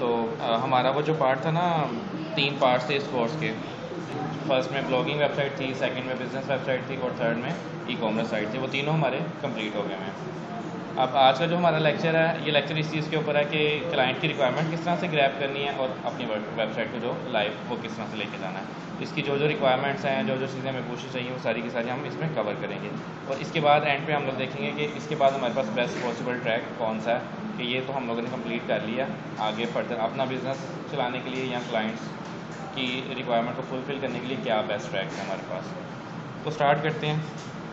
तो हमारा वो जो पार्ट था ना, 3 पार्ट्स थे इस कोर्स के। फर्स्ट में ब्लॉगिंग वेबसाइट थी, सेकंड में बिजनेस वेबसाइट थी और थर्ड में ई कॉमर्स साइट थी। वो तीनों हमारे कंप्लीट हो गए हैं। अब आज का जो हमारा लेक्चर है, ये लेक्चर इस चीज़ के ऊपर है कि क्लाइंट की रिक्वायरमेंट किस तरह से ग्रैब करनी है और अपनी वेबसाइट को जो लाइव वो किस तरह से लेके जाना है। इसकी जो जो रिक्वायरमेंट्स हैं, जो जो चीज़ें हमें पूछनी चाहिए, वो सारी की सारी हम इसमें कवर करेंगे। और इसके बाद एंड पे हम लोग देखेंगे कि इसके बाद हमारे पास बेस्ट पॉसिबल ट्रैक कौन सा है, कि ये तो हम लोगों ने कंप्लीट कर लिया, आगे फर्दर अपना बिजनेस चलाने के लिए या क्लाइंट्स की रिक्वायरमेंट को फुलफ़िल करने के लिए क्या बेस्ट ट्रैक है हमारे पास। तो स्टार्ट करते हैं।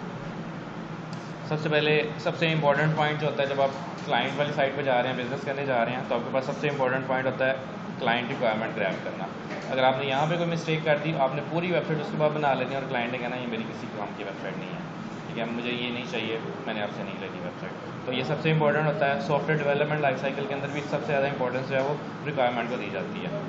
सबसे पहले सबसे इंपॉर्टेंट पॉइंट जो होता है, जब आप क्लाइंट वाली साइट पे जा रहे हैं, बिज़नेस करने जा रहे हैं, तो आपके पास सबसे इंपॉर्टेंट पॉइंट होता है क्लाइंट रिक्वायरमेंट ग्रैब करना। अगर आपने यहाँ पे कोई मिस्टेक कर दी, आपने पूरी वेबसाइट उसके बाद बना लेनी और क्लाइंट ने कहना ये मेरी किसी काम की वेबसाइट नहीं है, ठीक है, मुझे ये नहीं चाहिए, मैंने आपसे नहीं लेनी वेबसाइट। तो ये सबसे इंपॉर्टेंट होता है। सॉफ्टवेयर डेवलपमेंट लाइफ साइकिल के अंदर भी सबसे ज़्यादा इंपॉर्टेंस जो है वो रिक्वायरमेंट को दी जाती है।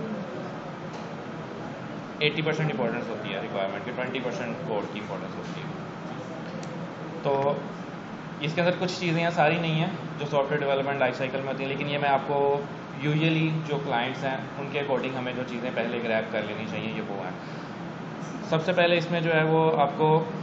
80% इंपॉर्टेंस होती है रिक्वायरमेंट की, 20% कोड की इंपॉर्टेंस होती है। तो इसके अंदर कुछ चीज़ें यहाँ सारी नहीं हैं जो सॉफ्टवेयर डेवलपमेंट लाइफ साइकिल में होती हैं, लेकिन ये मैं आपको यूजुअली जो क्लाइंट्स हैं उनके अकॉर्डिंग हमें जो चीज़ें पहले ग्रैब कर लेनी चाहिए, ये वो हैं। सबसे पहले इसमें जो है वो आपको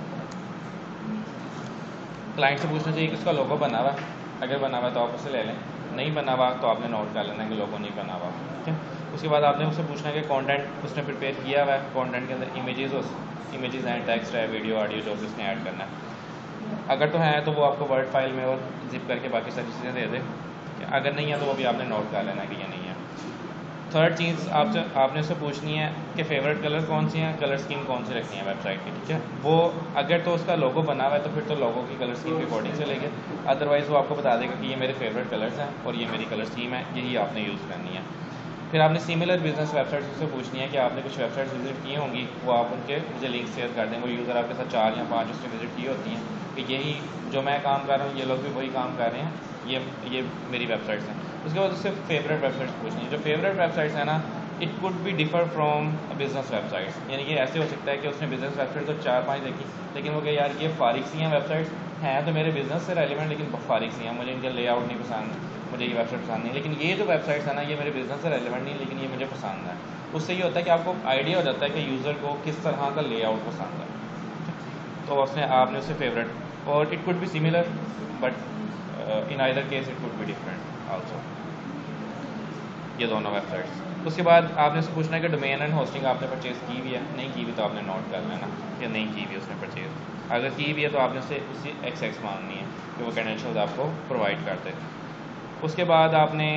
क्लाइंट से पूछना चाहिए कि उसका लोगो बना हुआ, अगर बना हुआ तो आप उसे ले लें, नहीं बना हुआ तो आपने नोट कर लेना कि लोगो नहीं बना हुआ, ठीक है। उसके बाद आपने उससे पूछना है कि कंटेंट उसने प्रिपेयर किया हुआ है, कंटेंट के अंदर इमेजेस हैं, टेक्स्ट है, वीडियो, ऑडियो, जो भी उसने ऐड करना है। अगर तो है तो वो आपको वर्ड फाइल में और जिप करके बाकी सारी चीज़ें दे दे, अगर नहीं है तो वो भी आपने नोट कर लेना कि ये नहीं है। थर्ड चीज़ आपने उससे पूछनी है कि फेवरेट कलर कौन सी हैं, कलर स्कीम कौन सी रखनी है वेबसाइट की, ठीक है। वो अगर तो उसका लोगो बना हुआ है तो फिर तो लोगो की कलर स्कीम के अकॉर्डिंग चलेंगे, अदरवाइज़ वो आपको बता देगा कि ये मेरे फेवरेट कलर्स हैं और ये मेरी कलर स्कीम है, यही आपने यूज़ करनी है। फिर आपने सिमिलर बिजनेस वेबसाइट्स उससे पूछनी है कि आपने कुछ वेबसाइट्स विजिट की होंगी, वो आप उनके मुझे लिंक शेयर कर दें। वो यूज़र आपके साथ 4 या 5 उसने विजिट की होती हैं कि यही जो मैं काम कर रहा हूँ, ये लोग भी वही काम कर रहे हैं, ये मेरी वेबसाइट्स हैं। उसके बाद उससे फेवरेट वेबसाइट्स पूछनी है। जो फेवरेट वेबसाइट्स हैं ना, it could be differ from business websites, यानी कि ऐसे हो सकता है कि उसने बिजनेस वेबसाइट तो 4-5 देखी, लेकिन वो क्या यार ये फारिग सी हैं वेबसाइट्स, हैं तो मेरे बिजनेस से रेलिवेंट लेकिन फारिग सी हैं, मुझे इनका लेआउट नहीं पसंद, मुझे ये वेबसाइट पसंद नहीं, लेकिन ये जो वेबसाइट्स है ना ये मेरे बिजनेस से रेलिवेंट नहीं, लेकिन ये मुझे पसंद है। उससे ये होता है कि आपको आइडिया हो जाता है कि यूज़र को किस तरह का लेआउट पसंद है, तो उसने आपने उससे फेवरेट, और it could be similar but in either case it could be different also, ये दोनों वेबसाइट्स। उसके बाद आपने उससे पूछना है कि डोमेन एंड होस्टिंग आपने परचेज़ की हुई है, नहीं की हुई तो आपने नोट कर लेना कि नहीं की हुई उसने परचेज़। अगर की हुई है तो आपने उससे उसी एक्सेस मांगनी है कि वो क्रेडेंशियल्स आपको प्रोवाइड करते। उसके बाद आपने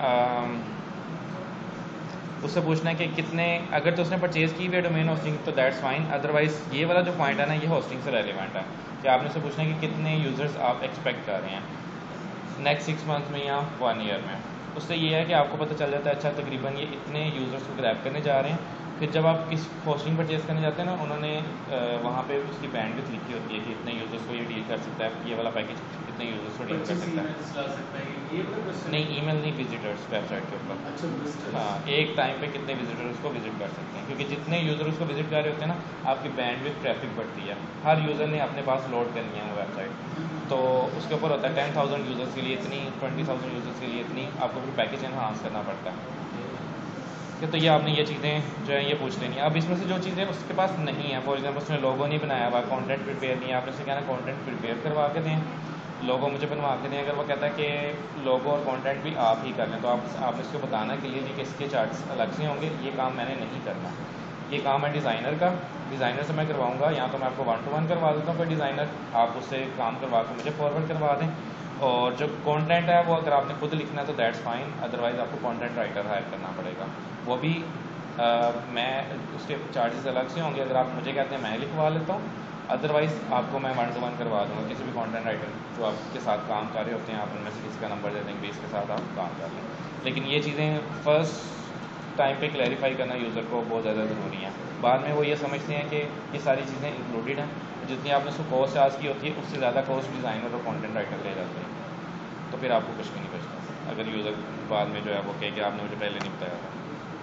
उससे पूछना है कि कितने, अगर तो उसने परचेज़ की हुई है डोमेन होस्टिंग तो दैट्स फाइन, अदरवाइज़ ये वाला जो पॉइंट है ना ये होस्टिंग से रेलिवेंट है कि आपने उससे पूछना है कि कितने यूज़र्स आप एक्सपेक्ट कर रहे हैं नेक्स्ट 6 मंथ में या 1 ईयर में। उससे ये है कि आपको पता चल जाता है अच्छा तकरीबन ये इतने यूज़र्स को ग्रैब करने जा रहे हैं। फिर जब आप किस होस्टिंग परचेज़ करने जाते हैं ना, उन्होंने वहाँ पे उसकी बैंडविड्थ लिखी होती है कि इतने यूज़र्स को ये डील कर सकता है, ये वाला पैकेज इतने यूज़र्स को डील कर सकता है। नहीं, ईमेल नहीं, विजिटर्स वेबसाइट के ऊपर। हाँ, एक टाइम पे कितने विजिटर्स को विजिट कर सकते हैं, क्योंकि जितने यूज़र उसको विजिट कर रहे होते हैं ना, आपकी बैंडविड्थ ट्रैफिक बढ़ती है। हर यूज़र ने अपने पास लोड करनी है वो वेबसाइट, तो उसके ऊपर होता है 10,000 यूज़र्स के लिए इतनी, 20,000 यूज़र्स के लिए इतनी, आपको फिर पैकेज एनहांस करना पड़ता है कि तो ये आपने ये चीज़ें जो है ये पूछ लेनी है। अब इसमें से जो चीज़ें उसके पास नहीं है, फॉर एग्जाम्पल उसने लोगो नहीं बनाया हुआ, कंटेंट प्रिपेयर नहीं है, आपने उससे कहना कंटेंट प्रिपेयर करवा के दें, लोगो मुझे बनवा के दें। अगर वो कहता है कि लोगो और कंटेंट भी आप ही कर लें, तो आपने उसको बताना के लिए कि इसके चार्ट्स अलग से होंगे, ये काम मैंने नहीं करना, ये काम है डिज़ाइनर का, डिज़ाइनर से मैं करवाऊँगा, या तो मैं आपको 1-to-1 करवा देता हूँ कोई डिज़ाइनर, आप उससे काम करवा के मुझे फॉरवर्ड करवा दें। और जो कंटेंट है वो अगर आपने खुद लिखना है तो दैट्स फाइन, अदरवाइज़ आपको कंटेंट राइटर हायर करना पड़ेगा, वो भी मैं उसके चार्जेस अलग से होंगे। अगर आप मुझे कहते हैं मैं लिखवा लेता हूँ, अदरवाइज़ आपको मैं 1-to-1 करवा दूँगा किसी भी कंटेंट राइटर जो आपके साथ काम कर रहे होते हैं, आप उनमें से किसी का नंबर दे देंगे, इसके साथ आप काम कर लें। लेकिन ये चीज़ें फर्स्ट टाइम पे क्लैरिफाई करना यूज़र को बहुत ज़्यादा ज़रूरी है। बाद में वो ये समझते हैं कि ये सारी चीज़ें इंक्लूडेड हैं, जितनी आपने उसको कॉस्ट चार्ज की होती है उससे ज़्यादा कॉस्ट डिज़ाइनर और कंटेंट राइटर ले जाते हैं, तो फिर आपको कुछ भी नहीं बचता अगर यूज़र बाद में जो है वो कहे कि आपने मुझे पहले नहीं बताया था।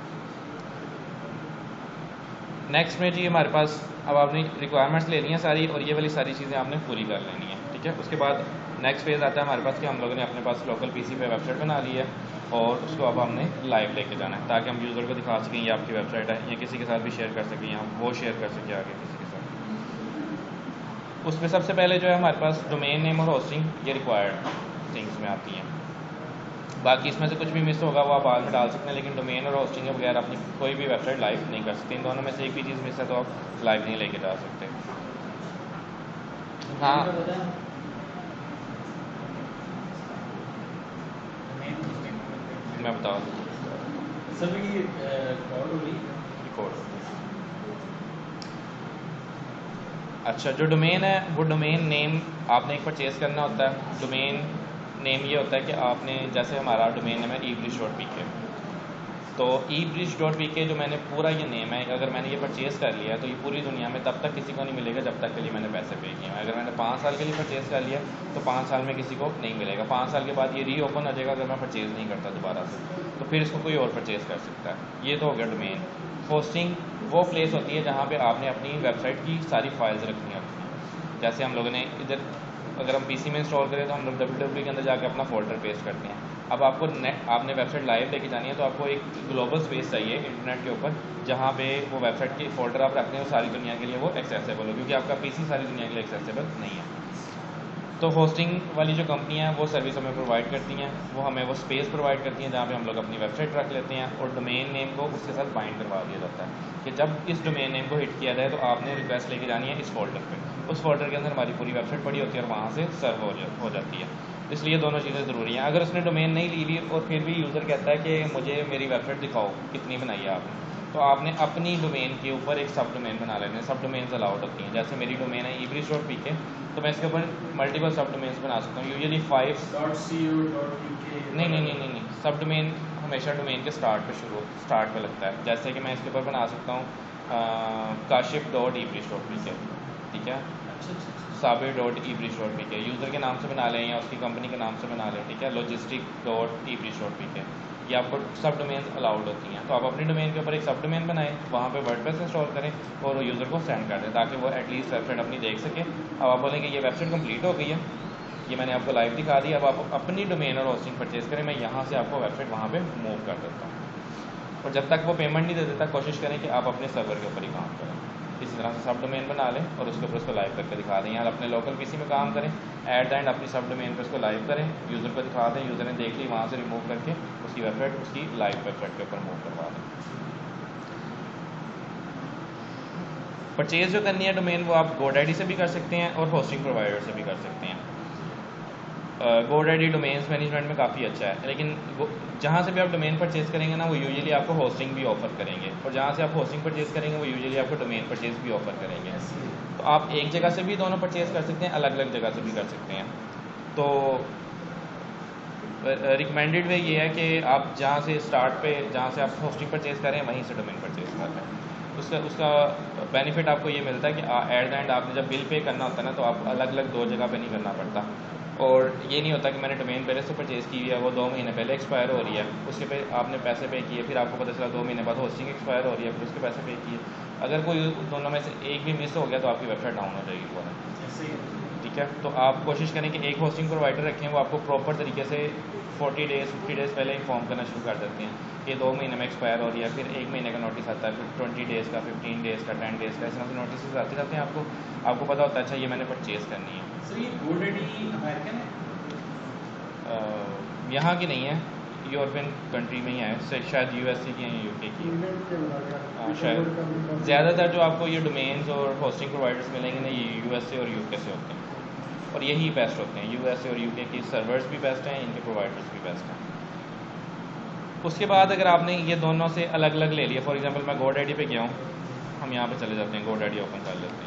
नेक्स्ट में जी हमारे पास अब आपने रिक्वायरमेंट्स ले ली हैं सारी, और ये वाली सारी चीज़ें आपने पूरी कर लेनी है, ठीक है। उसके बाद नेक्स्ट फेज़ आता है हमारे पास कि हम लोगों ने अपने पास लोकल पीसी पे वेबसाइट बना ली है, और उसको अब हमने लाइव लेके जाना है ताकि हम यूज़र को दिखा सकें ये आपकी वेबसाइट है, या किसी के साथ भी शेयर कर सकें, या वो शेयर कर सकें आगे किसी के साथ। उसमें सबसे पहले जो है हमारे पास डोमेन नेम और होस्टिंग ये रिक्वायर्ड थिंग्स में आती हैं। बाकी इसमें से कुछ भी मिस होगा वो आप बाद में डाल सकते हैं, लेकिन डोमेन और होस्टिंग के बगैर अपनी कोई भी वेबसाइट लाइव नहीं कर सकते। इन दोनों में से एक भी चीज़ मिस है तो आप लाइव नहीं लेके जा सकते। हाँ, मैं बता रिकॉर्ड। अच्छा, जो डोमेन है वो डोमेन नेम आपने एक परचेज़ करना होता है। डोमेन नेम ये होता है कि आपने, जैसे हमारा डोमेन नेम है eBridge.pk, तो eBridge.pk जो मैंने पूरा ये नेम है, अगर मैंने ये परचेज़ कर लिया तो ये पूरी दुनिया में तब तक किसी को नहीं मिलेगा जब तक के लिए मैंने पैसे पे किए हैं। अगर मैंने 5 साल के लिए परचेज़ कर लिया तो 5 साल में किसी को नहीं मिलेगा। 5 साल के बाद ये रीओपन हो जाएगा अगर मैं परचेज़ नहीं करता दोबारा से, तो फिर इसको कोई और परचेज़ कर सकता है। ये तो हो गया डोमेन। होस्टिंग वो प्लेस होती है जहाँ पे आपने अपनी वेबसाइट की सारी फाइल्स रखनी होती हैं। जैसे हम लोगों ने इधर, अगर हम पीसी में इंस्टॉल करें तो हम लोग www के अंदर जाके अपना फोल्डर पेस्ट करते हैं। अब आपको आपने वेबसाइट लाइव लेके जानी है तो आपको एक ग्लोबल स्पेस चाहिए इंटरनेट के ऊपर, जहाँ पे वो वेबसाइट के फोल्डर आप रखते हैं वो सारी दुनिया के लिए वो एक्सेसिबल हो, क्योंकि आपका पीसी सारी दुनिया के लिए एक्सेसिबल नहीं है। तो होस्टिंग वाली जो कंपनियाँ हैं वो सर्विस हमें प्रोवाइड करती हैं, वो हमें वो स्पेस प्रोवाइड करती हैं जहाँ पे हम लोग अपनी वेबसाइट रख लेते हैं, और डोमेन नेम को उसके साथ बाइंड करवा दिया जाता है कि जब इस डोमेन नेम को हिट किया जाए तो आपने रिक्वेस्ट लेके जानी है इस फोल्डर पे। उस फोल्डर के अंदर हमारी पूरी वेबसाइट पड़ी होती है और वहाँ से सर्व हो जाती है। इसलिए दोनों चीज़ें ज़रूरी हैं। अगर उसने डोमेन नहीं ली हुई और फिर भी यूज़र कहता है कि मुझे मेरी वेबसाइट दिखाओ कितनी बनाई है आपने, तो आपने अपनी डोमेन के ऊपर एक सब डोमेन बना लेने हैं। सब डोमेन्स अलाउड होती हैं। जैसे मेरी डोमेन है eBridge.pk, तो मैं इसके ऊपर मल्टीपल सब डोमेन्स बना सकता हूँ। यूजुअली 5 नहीं, सब डोमेन हमेशा डोमेन के स्टार्ट पे लगता है। जैसे कि मैं इसके ऊपर बना सकता हूँ kashif.eBridge.pk, ठीक है, sabir.eBridge.pk, यूज़र के नाम से बना लें या उसकी कंपनी के नाम से बना लें, ठीक है, logistic.eBridge.pk। ये आपको सब डोमेन्स अलाउड होती हैं। तो आप अपनी डोमेन के ऊपर एक सब डोमेन बनाएं, वहाँ पे वर्डप्रेस इंस्टॉल करें और वो यूज़र को सेंड कर दें ताकि वो एटलीस्ट वेबसाइट अपनी देख सके। अब आप बोलेंगे ये वेबसाइट कंप्लीट हो गई है, ये मैंने आपको लाइव दिखा दी, अब आप अपनी डोमेन और होस्टिंग परचेज़ करें, मैं यहाँ से आपको वेबसाइट वहाँ पर मूव कर देता हूँ। और जब तक वो पेमेंट नहीं दे देता कोशिश करें कि आप अपने सर्वर के ऊपर ही काम करें। इसी तरह से सब डोमेन बना लें और उसके ऊपर उसको लाइव करके दिखा दें, या अपने लोकल पीसी में काम करें, एट द एंड अपनी सब डोमेन पर उसको लाइव करें, यूज़र को दिखा दें, यूज़र ने देख ली, वहाँ से रिमूव करके उसकी वेबसाइट उसकी लाइव वेबसाइट के ऊपर मूव करवा दें। परचेज़ जो करनी है डोमेन वो आप GoDaddy से भी कर सकते हैं और होस्टिंग प्रोवाइडर से भी कर सकते हैं। GoDaddy डोमेन्स मैनेजमेंट में काफ़ी अच्छा है, लेकिन जहाँ से भी आप डोमेन परचेज़ करेंगे ना वो यूजुअली आपको होस्टिंग भी ऑफर करेंगे, और जहाँ से आप होस्टिंग परचेज़ करेंगे वो यूजुअली आपको डोमेन परचेज़ भी ऑफर करेंगे। तो आप एक जगह से भी दोनों परचेज़ कर सकते हैं, अलग अलग जगह से भी कर सकते हैं। तो रिकमेंडेड वे ये है कि आप जहाँ से स्टार्ट पे जहाँ से आप होस्टिंग परचेज़ करें वहीं से डोमेन परचेज़ कर लें। उसका बेनिफिट आपको ये मिलता है कि एट द एंड आपने जब बिल पे करना होता है ना तो आप अलग अलग 2 जगह पे नहीं करना पड़ता, और ये नहीं होता कि मैंने डोमेन पहले से परचेज़ की है वो 2 महीने पहले एक्सपायर हो रही है, उसके पे आपने पैसे पे किए, फिर आपको पता चला 2 महीने बाद होस्टिंग एक्सपायर हो रही है, फिर उसके पैसे पे किए। अगर कोई दोनों में से एक भी मिस हो गया तो आपकी वेबसाइट डाउन हो जाएगी दोबारा, ठीक है। तो आप कोशिश करें कि एक होस्टिंग प्रोवाइडर रखें, वो आपको प्रॉपर तरीके से 40 डेज़ 50 डेज़ पहले इन्फॉर्म करना शुरू कर देते हैं कि 2 महीने में एक्सपायर हो रही है, फिर 1 महीने का नोटिस आता है, फिर 20 डेज़ का, 15 डेज़ का, 10 डेज़ का, इस तरह से नोटिस आते रहते हैं। आपको पता होता है अच्छा ये मैंने परचेज़ करनी है। सर ये GoDaddy अमेरिकन है? यहाँ की नहीं है, यूरोपियन कंट्री में ही है, शायद यूएसए की है, यूके की, शायद। ज़्यादातर जो आपको ये डोमेन्स और होस्टिंग प्रोवाइडर्स मिलेंगे ना ये यूएसए और यूके से होते हैं, और यही बेस्ट होते हैं। यूएसए और यूके की सर्वर्स भी बेस्ट हैं, इनके प्रोवाइडर्स भी बेस्ट हैं। उसके बाद अगर आपने ये दोनों से अलग अलग ले लिया, फॉर एग्जांपल मैं GoDaddy पे गया हूँ, हम यहाँ पे चले जाते हैं, GoDaddy ओपन कर लेते हैं।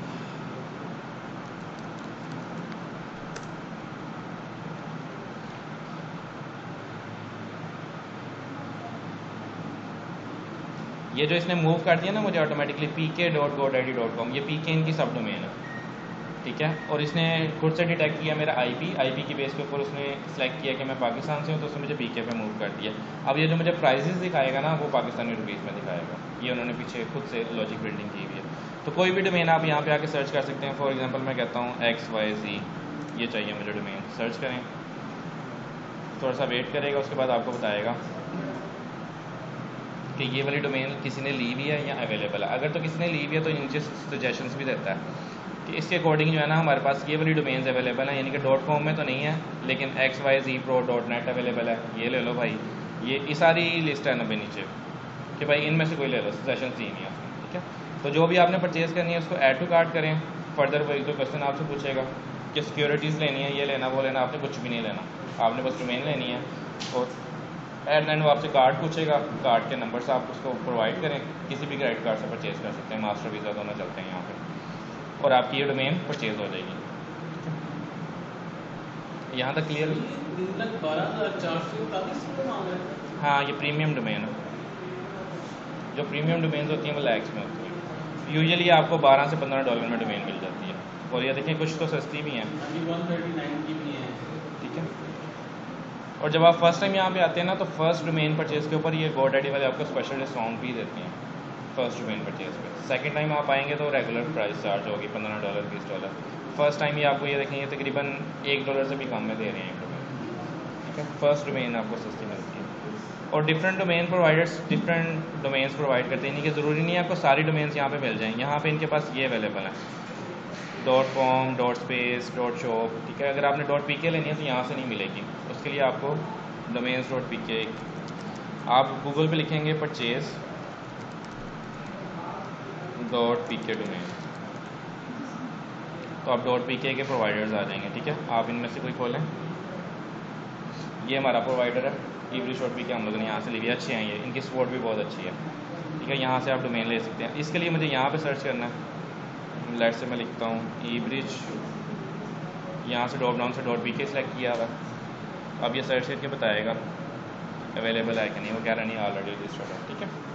ये जो इसने मूव कर दिया ना मुझे ऑटोमेटिकली pk.godaddy.com, ये pk इनकी सब डोमेन है, ठीक है। और इसने खुद से डिटेक्ट किया मेरा आईपी की बेस के ऊपर उसने सेलेक्ट किया कि मैं पाकिस्तान से हूँ, तो उसने मुझे पीके पे मूव कर दिया। अब ये जो मुझे प्राइजेस दिखाएगा ना वो पाकिस्तानी रुपीज़ में दिखाएगा, ये उन्होंने पीछे खुद से लॉजिक बिल्डिंग की हुई है। तो कोई भी डोमेन आप यहाँ पे आके सर्च कर सकते हैं। फॉर एग्जांपल मैं कहता हूँ XYZ, ये चाहिए मुझे डोमेन, सर्च करें थोड़ा सा वेट करेगा, उसके बाद आपको बताएगा कि ये वाली डोमेन किसी ने ली हुई है या अवेलेबल है। अगर तो किसी ने ली हुई है तो नीचे सजेशंस भी देता है कि इसके अकॉर्डिंग जो है ना हमारे पास ये वाली डोमेन्स अवेलेबल हैं, यानी कि .com में तो नहीं है लेकिन xyzpro.net अवेलेबल है, ये ले लो भाई। ये सारी लिस्ट है ना भाई नीचे कि भाई इनमें से कोई ले लो, सजेशन दी नहीं है उसमें, ठीक है। तो जो भी आपने परचेज़ करनी है उसको ऐड टू कार्ट करें। फर्दर वो एक दो क्वेश्चन आपसे पूछेगा कि सिक्योरिटीज़ लेनी है, ये लेना वो लेना, आपने कुछ भी नहीं लेना, आपने बस डोमेन लेनी है। और एट एंड वो आपसे कार्ड पूछेगा, कार्ड के नंबर से आप उसको प्रोवाइड करें, किसी भी क्रेडिट कार्ड से परचेज़ कर सकते हैं, मास्टर वीज़ा दोनों चलते हैं यहाँ पे, और आपकी ये डोमेन परचेज़ हो जाएगी। यहाँ तक क्लियर? 12,441 हाँ, ये प्रीमियम डोमेन है। जो प्रीमियम डोमेन्स होती हैं वो लैक्स में होती है। यूजुअली आपको 12 से 15 डॉलर में डोमेन मिल जाती है, और ये देखिए कुछ तो सस्ती भी हैं, 139 की भी है, ठीक है। और जब आप फर्स्ट टाइम यहाँ पे आते हैं ना तो फर्स्ट डोमेन परचेज़ के ऊपर ये GoDaddy वाले आपको स्पेशल डिस्काउंट भी देते हैं फर्स्ट डोमेन परचेज़ पे। सेकंड टाइम आप आएंगे तो रेगुलर प्राइस चार्ज होगी $15 $20। फर्स्ट टाइम ये आपको ये देखेंगे तकरीबन $1 से भी कम में दे रहे हैं एक डोमेन, ठीक है। फर्स्ट डोमेन आपको सस्ती मिलती है। और different domain providers different domains provide करते हैं, यानी कि ज़रूरी नहीं है आपको सारी डोमेन्स यहाँ पे मिल जाएँ। यहाँ पे इनके पास ये अवेलेबल हैं .com .space .shop, ठीक है। अगर आपने .pk लेनी है तो यहाँ से नहीं मिलेगी, उसके लिए आपको डोमेन्स .pk, आप गूगल पे लिखेंगे परचेज .pk डोमेन, तो आप .pk के प्रोवाइडर्स आ जाएंगे, ठीक है। आप इनमें से कोई खोलें, ये हमारा प्रोवाइडर है eBridge.pk, हम लोगों ने यहाँ से ली हुई, अच्छे हैं ये, इनकी सपोर्ट भी बहुत अच्छी है, ठीक है। यहाँ से आप डोमेन ले सकते हैं। इसके लिए मुझे यहाँ पे सर्च करना है, लेट से मैं लिखता हूँ eBridge, यहाँ से ड्रॉप डाउन से .pk सेलेक्ट किया हुआ। अब ये सर्च करके बताएगा अवेलेबल है कि नहीं, वो कह रहा नहीं ऑलरेडी रजिस्टर्ड है, ठीक है।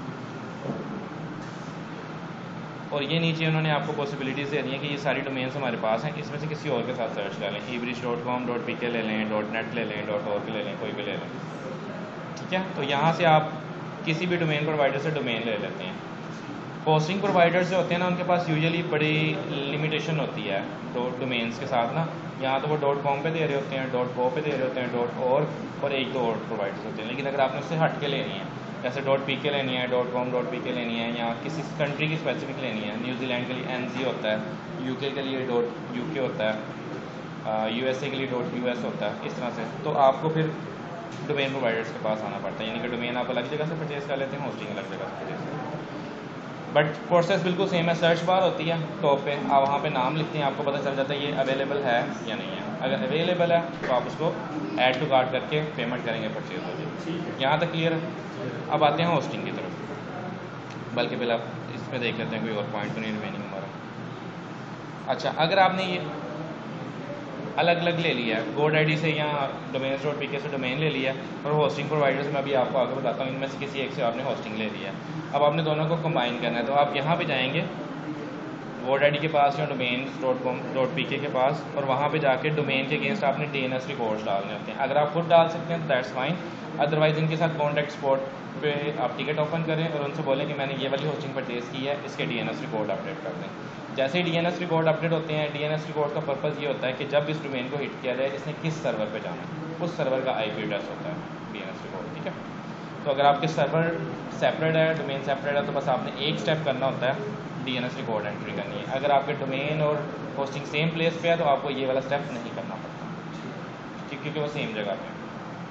और ये नीचे उन्होंने आपको पॉसिबिलिटीज़ दे दी हैं कि ये सारी डोमेन्स हमारे पास हैं, इसमें से किसी और के साथ सर्च कर लें, eBridge.com .pk ले लें, .net ले लें, .org ले लें, कोई भी ले लें, ठीक है। तो यहाँ से आप किसी भी डोमेन प्रोवाइडर से डोमेन ले लेते हैं। होस्टिंग प्रोवाइडर जो होते हैं ना उनके पास यूजुअली बड़ी लिमिटेशन होती है डोमेन्स के साथ ना, यहाँ तो वो .com पे दे रहे होते हैं, .co पे दे रहे होते हैं, .org और एक दो और प्रोवाइडर्स होते हैं। लेकिन अगर आपने उससे हट के लेनी है, जैसे .pk लेनी है, .com .pk लेनी है, या किसी कंट्री की स्पेसिफिक लेनी है, न्यूजीलैंड के लिए NZ होता है, UK के लिए .uk होता है, USA के लिए .us होता है, इस तरह से। तो आपको फिर डोमेन प्रोवाइडर्स के पास आना पड़ता है, यानी कि डोमेन आप अलग जगह से परचेज़ कर लेते हैं, होस्टिंग अलग जगह से परचेज़ करते हैं। बट प्रोसेस बिल्कुल सेम है। सर्च बार होती है टॉप पे, आप वहाँ पे नाम लिखते हैं, आपको पता चल जाता है ये अवेलेबल है या नहीं है। अगर अवेलेबल है तो आप उसको ऐड टू कार्ट करके पेमेंट करेंगे, परचेज हो जाएगी। यहाँ तक क्लियर है। अब आते हैं होस्टिंग की तरफ, बल्कि पहले आप इसमें देख लेते हैं कोई और पॉइंट तो नहीं रिमेनिंग हमारा। अच्छा, अगर आपने ये अलग अलग ले लिया है, GoDaddy से या domains.pk से डोमेन ले लिया और होस्टिंग प्रोवाइडर से मैं अभी आपको आगे बताता हूँ, इनमें से किसी एक से आपने होस्टिंग ले लिया है। अब आपने दोनों को कंबाइन करना है, तो आप यहाँ पे जाएंगे GoDaddy के पास या domains.pk के पास, और वहाँ पे जाके डोमेन के अगेंस्ट आपने DNS रिकॉर्ड्स डालने होते हैं। अगर आप खुद डाल सकते हैं तो दैट्स फाइन, अदरवाइज इनके साथ कॉन्टैक्ट स्पॉट पे आप टिकट ओपन करें और उनसे बोलें कि मैंने ये वाली होस्टिंग परचेज़ की है, इसके DNS रिकॉर्ड अपडेट कर दें। जैसे ही DNS रिकॉर्ड अपडेट होते हैं, DNS रिकॉर्ड का पर्पज़ ये होता है कि जब इस डोमेन को हिट किया जाए, इसने किस सर्वर पे जाना है, उस सर्वर का IP एड्रेस होता है DNS रिकॉर्ड, ठीक है। तो अगर आपके सर्वर सेपरेट है, डोमेन सेपरेट है, तो बस आपने एक स्टेप करना होता है, DNS रिकॉर्ड एंट्री करनी है। अगर आपके डोमेन और होस्टिंग सेम प्लेस पे है तो आपको ये वाला स्टेप नहीं करना पड़ता, क्योंकि वो सेम जगह पे।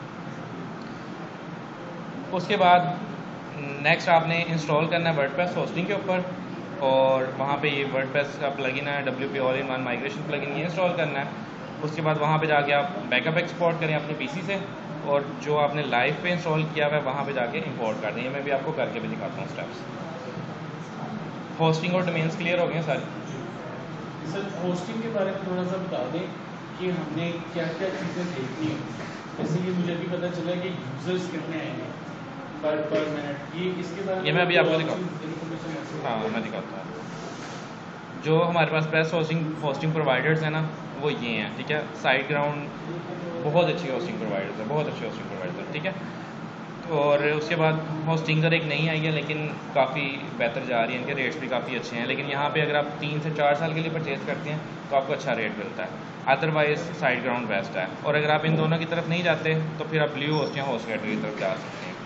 उसके बाद नेक्स्ट आपने इंस्टॉल करना है वर्डप्रेस होस्टिंग के ऊपर, और वहाँ पे ये वर्डप्रेस का प्लगइन है WP All-in-One माइग्रेशन प्लगइन, ये इंस्टॉल करना है। उसके बाद वहाँ पे जाके आप बैकअप एक्सपोर्ट करें अपने PC से, और जो आपने लाइव पे इंस्टॉल किया हुआ है वहाँ पे जाके इंपोर्ट कर दें। ये मैं भी आपको करके भी दिखाता हूँ स्टेप्स। होस्टिंग और डोमेन्स क्लियर हो गए सर? सर होस्टिंग के बारे में थोड़ा सा बता दें कि हमने क्या क्या चीज़ें देखनी है। जैसे कि मुझे भी पता चला कि यूजर्स कितने आएंगे पर मिनट, ये इसके बारे में ये मैं अभी आपको दिखाऊँ। हाँ, मैं दिखाता हूँ। जो हमारे पास प्रेस होस्टिंग प्रोवाइडर्स हैं ना, वो ये हैं, ठीक है। साइड ग्राउंड बहुत अच्छी होस्टिंग प्रोवाइडर्स है, बहुत अच्छी होस्टिंग प्रोवाइडर्स है, ठीक है। और उसके बाद होस्टिंगर एक नई आई है, लेकिन काफ़ी बेहतर जा रही है, इनके रेट्स भी काफ़ी अच्छे हैं। लेकिन यहाँ पे अगर आप 3 से 4 साल के लिए परचेज़ करते हैं तो आपको अच्छा रेट मिलता है, अदरवाइज़ साइड ग्राउंड बेस्ट है। और अगर आप इन दोनों की तरफ नहीं जाते तो फिर आप ब्लू होस्ट या होस्टगेटर की तरफ जा सकते हैं।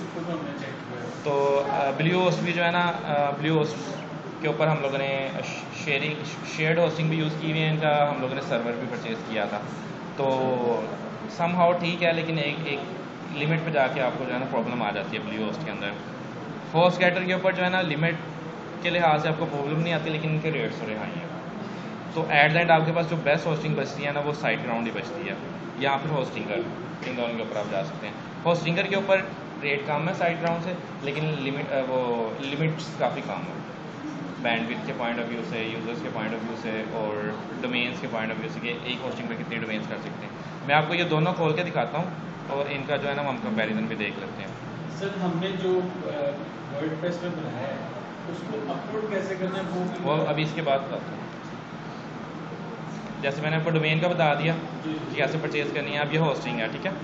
तो ब्लू होस्ट भी जो है ना, ब्लू होस्ट के ऊपर हम लोगों ने शेयर्ड होस्टिंग भी यूज़ की हुई है, इनका हम लोगों ने सर्वर भी परचेज़ किया था। तो समहाउ ठीक है, लेकिन एक लिमिट पे जाके आपको जो है ना प्रॉब्लम आ जाती है ब्लू होस्ट के अंदर। होस्टगेटर के ऊपर जो है ना लिमिट के लिहाज से आपको प्रॉब्लम नहीं आती, लेकिन इनके रेट्स थोड़े हाई हैं। तो एट द एंड आपके पास जो बेस्ट होस्टिंग बचती है ना, वो साइड ग्राउंड ही बचती है, या फिर होस्टिंगर, इन दोनों के ऊपर आप जा सकते हैं। होस्टिंगर के ऊपर रेट कम है साइड ग्राउंड से, लेकिन लिमिट्स काफ़ी कम है, बैंडविड्थ के पॉइंट ऑफ व्यू से, यूज़र्स के पॉइंट ऑफ व्यू से, और डोमेन्स के पॉइंट ऑफ व्यू से कि एक होस्टिंग पे कितने डोमेन्स कर सकते हैं। मैं आपको ये दोनों खोल के दिखाता हूँ और इनका जो है ना हम कंपैरिजन भी देख लेते हैं। सर हमने जो वर्डप्रेस पे बनाया है उसको अपलोड कैसे करना है वो अभी इसके बाद बताता हूँ। जैसे मैंने आपको डोमेन का बता दिया कि कैसे परचेज़ करनी है, अब ये होस्टिंग है, ठीक है।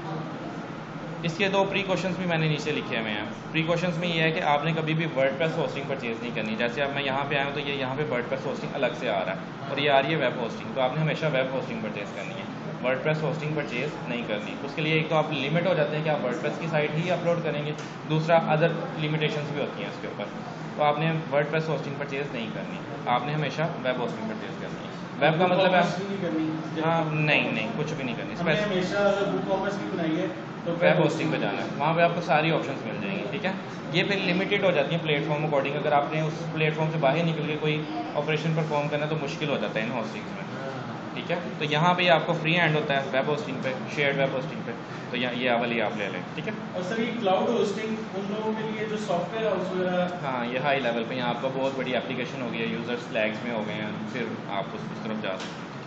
इसके 2 प्री क्वेश्चंस भी मैंने नीचे लिखे हुए हैं। प्री क्वेश्चंस में ये है कि आपने कभी भी वर्डप्रेस होस्टिंग परचेज़ नहीं करनी। जैसे अब मैं यहाँ पे आया हूँ तो ये यहाँ पे वर्डप्रेस होस्टिंग अलग से आ रहा है और ये आ रही है वेब होस्टिंग, तो आपने हमेशा वेब होस्टिंग परचेज़ करनी है, वर्डप्रेस होस्टिंग परचेज़ नहीं करनी। उसके लिए एक तो आप लिमिट हो जाते हैं कि आप वर्डप्रेस की साइट ही अपलोड करेंगे, दूसरा अदर लिमिटेशंस भी होती हैं उसके ऊपर, तो आपने वर्डप्रेस होस्टिंग परचेज़ नहीं करनी, आपने हमेशा वेब होस्टिंग परचेज़ करनी है। वेब का मतलब है हाँ, नहीं कुछ भी नहीं करनी, हमेशा बुक कॉमर्स की बनाई है तो वेब होस्टिंग पे जाना है, वहाँ पे आपको सारी ऑप्शंस मिल जाएंगी, ठीक है। ये फिर लिमिटेड हो जाती है प्लेटफॉर्म अकॉर्डिंग, अगर आपने उस प्लेटफॉर्म से बाहर निकल के कोई ऑपरेशन परफॉर्म करना तो मुश्किल हो जाता है इन होस्टिंग्स में, ठीक है। तो यहाँ पे आपको फ्री हैंड होता है वेब होस्टिंग पे, शेयर्ड वेब होस्टिंग पे, तो ये वाली आप ले लें, ठीक है। और सर ये क्लाउड होस्टिंग उन लोगों के लिए जो सॉफ्टवेयर हाउस वगैरह, हाँ, ये हाई लेवल पे यहाँ आपका बहुत बड़ी एप्लीकेशन हो गई है, यूज़र्स फ्लैग्स में हो गए हैं, फिर आप उस तरफ जा सकते हैं।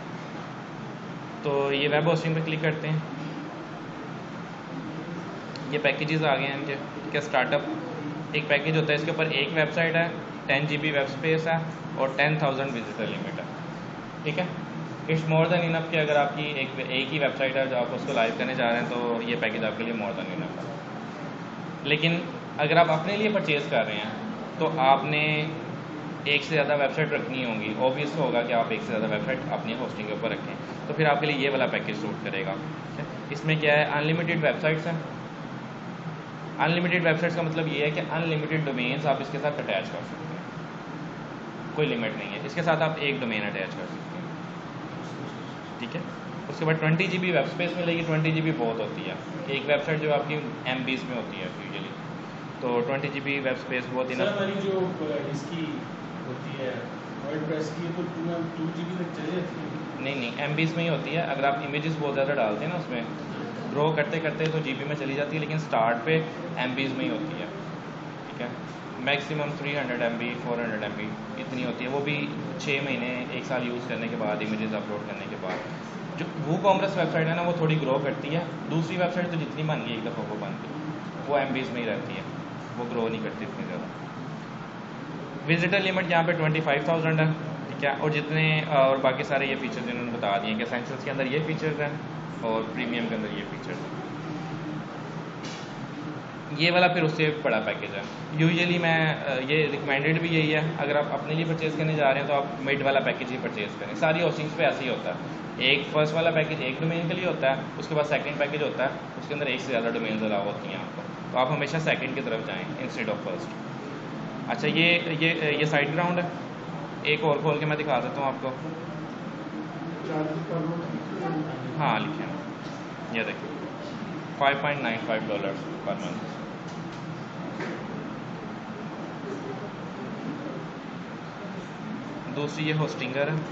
तो ये वेब होस्टिंग पे क्लिक करते हैं, ये पैकेजेस आ गए हैं इनके, ठीक है। स्टार्टअप एक पैकेज होता है, इसके ऊपर एक वेबसाइट है, 10 GB वेब स्पेस है और 10,000 विजिटर लिमिट है, ठीक है। इट्स मोर देन इनफ कि अगर आपकी एक ही वेबसाइट है जो आप उसको लाइव करने जा रहे हैं तो ये पैकेज आपके लिए मोर देन इनफ है। लेकिन अगर आप अपने लिए परचेज़ कर रहे हैं तो आपने एक से ज़्यादा वेबसाइट रखनी होंगी, ऑब्वियस होगा कि आप एक से ज़्यादा वेबसाइट अपनी होस्टिंग के ऊपर रखें, तो फिर आपके लिए ये वाला पैकेज सूट करेगा, ठीक है। इसमें क्या है, अनलिमिटेड वेबसाइट्स हैं। अनलिमिटेड वेबसाइट्स का मतलब ये है कि अनलिमिटेड डोमेन्स आप इसके साथ अटैच कर सकते हैं, कोई लिमिट नहीं है, इसके साथ आप एक डोमेन अटैच कर सकते हैं, ठीक है। उसके बाद 20 GB वेब स्पेस मिलेगी। 20 GB बहुत होती है, एक वेबसाइट जो आपकी MBs में होती है यूजुअली, तो 20 GB वेब स्पेस बहुत ही हमारी जो इसकी होती है वर्डप्रेस की तो 2 GB तक चली जाती है। नहीं MBs में ही होती है। अगर आप इमेजेस बहुत ज़्यादा डालते हैं ना उसमें ग्रो करते करते तो GB में चली जाती है, लेकिन स्टार्ट पे MBs में ही होती है, ठीक है। मैक्सिमम 300 MB 400 MB इतनी होती है, वो भी 6 महीने 1 साल यूज़ करने के बाद, इमेजेस अपलोड करने के बाद। जो वूकॉमर्स वेबसाइट है ना, वो थोड़ी ग्रो करती है, दूसरी वेबसाइट तो जितनी बन गई एक दफ़ा वो बन गई, वो MBs में ही रहती है, वो ग्रो नहीं करती इतनी ज़्यादा। विजिटर लिमिट यहाँ पे 25,000 है, ठीक है। और जितने और बाकी सारे ये फीचर्स इन्होंने बता दिए कि एसेंशियल्स के अंदर ये फीचर्स हैं और प्रीमियम के अंदर ये फीचर्स हैं। ये वाला फिर उससे बड़ा पैकेज है। यूजुअली मैं ये रिकमेंडेड भी यही है, अगर आप अपने लिए परचेज़ करने जा रहे हैं तो आप मिड वाला पैकेज ही परचेज़ करें। सारी होस्टिंग्स पे ऐसे ही होता है, एक फर्स्ट वाला पैकेज एक डोमेन के लिए होता है, उसके बाद सेकंड पैकेज होता है, उसके अंदर एक से ज़्यादा डोमेन्स अलाउ होती हैं आपको, तो आप हमेशा सेकंड की तरफ जाएँ इंस्टेड ऑफ फर्स्ट। अच्छा, ये साइड ग्राउंड है, एक और खोल के मैं दिखा देता हूँ आपको। हाँ, लिखे हैं, ये देखिए $5.95 पर मंथ। दूसरी ये होस्टिंगर है,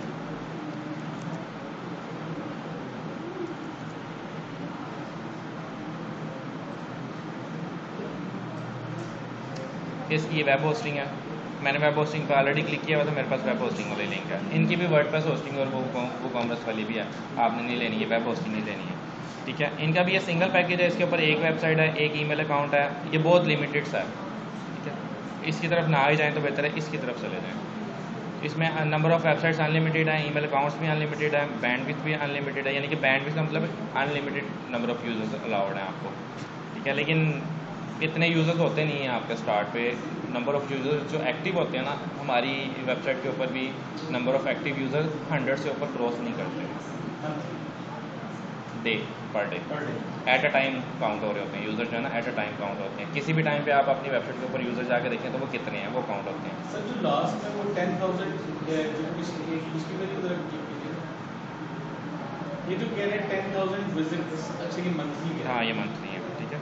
इसकी ये वेब होस्टिंग है। मैंने वेब होस्टिंग पर ऑलरेडी क्लिक किया हुआ था, मेरे पास वेब होस्टिंग वाली लिंक है। इनकी भी वर्डप्रेस होस्टिंग और वो कॉमर्स वाली भी है, आपने नहीं लेनी है, वेब होस्टिंग नहीं लेनी है, ठीक है। इनका भी ये सिंगल पैकेज है, इसके ऊपर एक वेबसाइट है, एक ईमेल अकाउंट है, ये बहुत लिमिटेड सा है, ठीक है। इसकी तरफ ना ही जाएँ तो बेहतर है इसकी तरफ चले जाएँ। इसमें नंबर ऑफ़ वेबसाइट्स अनलिमिटेड है, ईमेल अकाउंट्स भी अनलिमिटेड है, बैंडविड्थ भी अनलिमिटेड है, यानी कि बैंडविड्थ का मतलब unlimited number of users allowed हैं आपको, ठीक है, लेकिन इतने यूज़र्स होते नहीं हैं आपके स्टार्ट पे। नंबर ऑफ़ यूज़र्स जो एक्टिव होते हैं ना, हमारी वेबसाइट के ऊपर भी नंबर ऑफ़ एक्टिव यूज़र्स 100 से ऊपर क्रॉस नहीं करते डे पर day. At a time count हो रहे होते हैं यूज़र जो है ना, एट अ टाइम काउंट होते हैं। किसी भी टाइम पे आप अपनी वेबसाइट के ऊपर यूज़र जाके देखें तो वो कितने हैं, वो काउंट होते हैं। सर जो लास्ट में वो 10,000 उसकी मेरी तरफ ये जो कह रहे हैं 10,000 विजिट्स, अच्छा ये मंथली है? हाँ, ये मंथली है, ठीक है।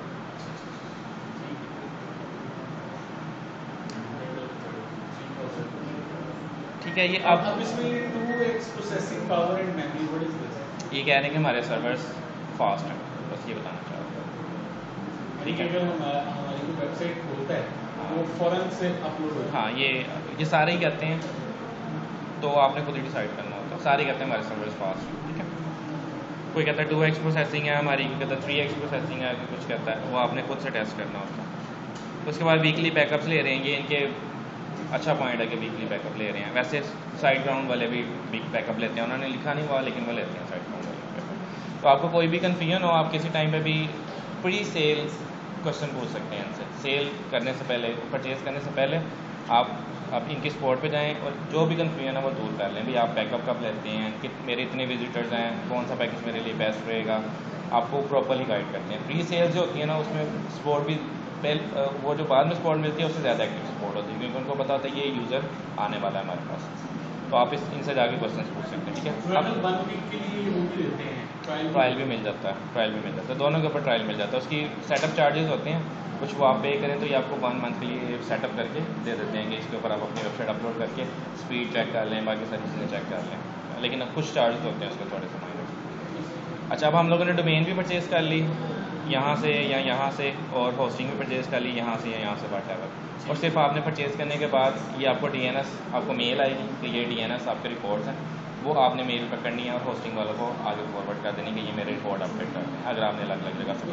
ठीक है, ये अब इसमें ये 2x processing power and memory, what is this? ये कह रहे हैं कि हमारे सर्वर्स फास्ट हैं, बस ये बताना चाह रहा हूँ। ठीक है, अगर हमारी कोई वेबसाइट खोलता है वो फौरन से अपलोड हो। हाँ, ये सारे ही कहते हैं, तो आपने खुद ही डिसाइड करना होता है। सारे कहते हैं हमारे सर्वर्स फास्ट हैं, ठीक है। कोई कहता है 2x प्रोसेसिंग है हमारी, कोई कहता है 3x प्रोसेसिंग है, कुछ कहता है, वो आपने खुद से टेस्ट करना होता है। उसके बाद वीकली बैकअप्स ले रहे हैं, ये इनके अच्छा पॉइंट है कि वीकली बैकअप ले रहे हैं। वैसे साइड ग्राउंड वाले भी बैकअप लेते हैं, उन्होंने लिखा नहीं हुआ लेकिन वो लेते हैं साइड ग्राउंड वाले बैकअप। तो आपको कोई भी कन्फ्यूजन हो, आप किसी टाइम पे भी प्री सेल क्वेश्चन पूछ सकते हैं इनसे। सेल करने से पहले, परचेज़ करने से पहले आप इनकी स्पॉट पे जाएं और जो भी कन्फ्यूजन है वो दूर कर लें। भाई आप बैकअप कब लेते हैं, कि मेरे इतने विजिटर्स हैं, कौन सा पैकेज मेरे लिए बेस्ट रहेगा, आपको प्रॉपरली गाइड करते हैं। प्री सेल जो होती है ना, उसमें स्पॉट भी वो जो बाद में स्पॉट मिलती है उससे ज़्यादा एक्टिव सपोर्ट होती है, क्योंकि उनको पता होता है ये यूज़र आने वाला है हमारे पास। तो आप इनसे जाके क्वेश्चन पूछ सकते हैं, ठीक है। अब 1 वीक के लिए वो भी देते हैं, ट्रायल भी मिल जाता है, दोनों के ऊपर ट्रायल मिल जाता है। उसकी सेटअप चार्जेस होते हैं कुछ, वो आप पे करें तो ये आपको 1 मंथ के लिए सेटअप करके दे देते हैं कि इसके ऊपर आप अपनी वेबसाइट अपलोड करके स्पीड चेक कर लें, बाकी सारी चीज़ें चेक कर लें। लेकिन अब कुछ चार्जेस होते हैं उसके थोड़े से माइनर। अच्छा, अब हम लोगों ने डोमेन भी परचेज़ कर ली यहाँ से या यहाँ से, और होस्टिंग भी परचेज़ कर ली यहाँ से या यहाँ से, व्हाटएवर। और सिर्फ आपने परचेज़ करने के बाद ये आपको DNS, आपको मेल आएगी कि ये DNS आपके रिकॉर्ड्स हैं, वो आपने मेल पर करनी है और होस्टिंग वालों को आगे फॉरवर्ड कर देनी कि ये मेरे रिकॉर्ड अपडेट कर दें, अगर आपने अलग अलग जगह से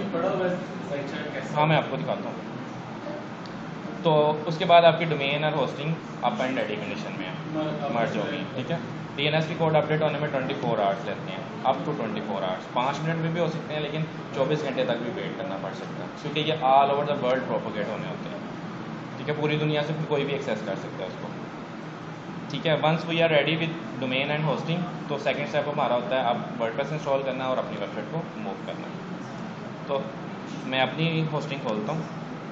परचेज़। हाँ, मैं आपको दिखाता हूँ। तो उसके बाद आपकी डोमेन और hosting up and ready condition में है, मर्ज होगी, ठीक है। DNS रिकॉर्ड अपडेट होने में 24 आवर्स लेते हैं, अप टू 24 आवर्स। 5 मिनट में भी हो सकते हैं, लेकिन 24 घंटे तक भी वेट करना पड़ सकता है, क्योंकि ये all over the world propagate होने होते हैं, ठीक है। पूरी दुनिया से कोई भी एक्सेस कर सकता है उसको, ठीक है। Once we are ready with domain and hosting, तो सेकंड स्टेप हमारा होता है अब वर्डप्रेस इंस्टॉल करना और अपनी वेबसाइट को मूव करना। तो मैं अपनी होस्टिंग खोलता हूँ।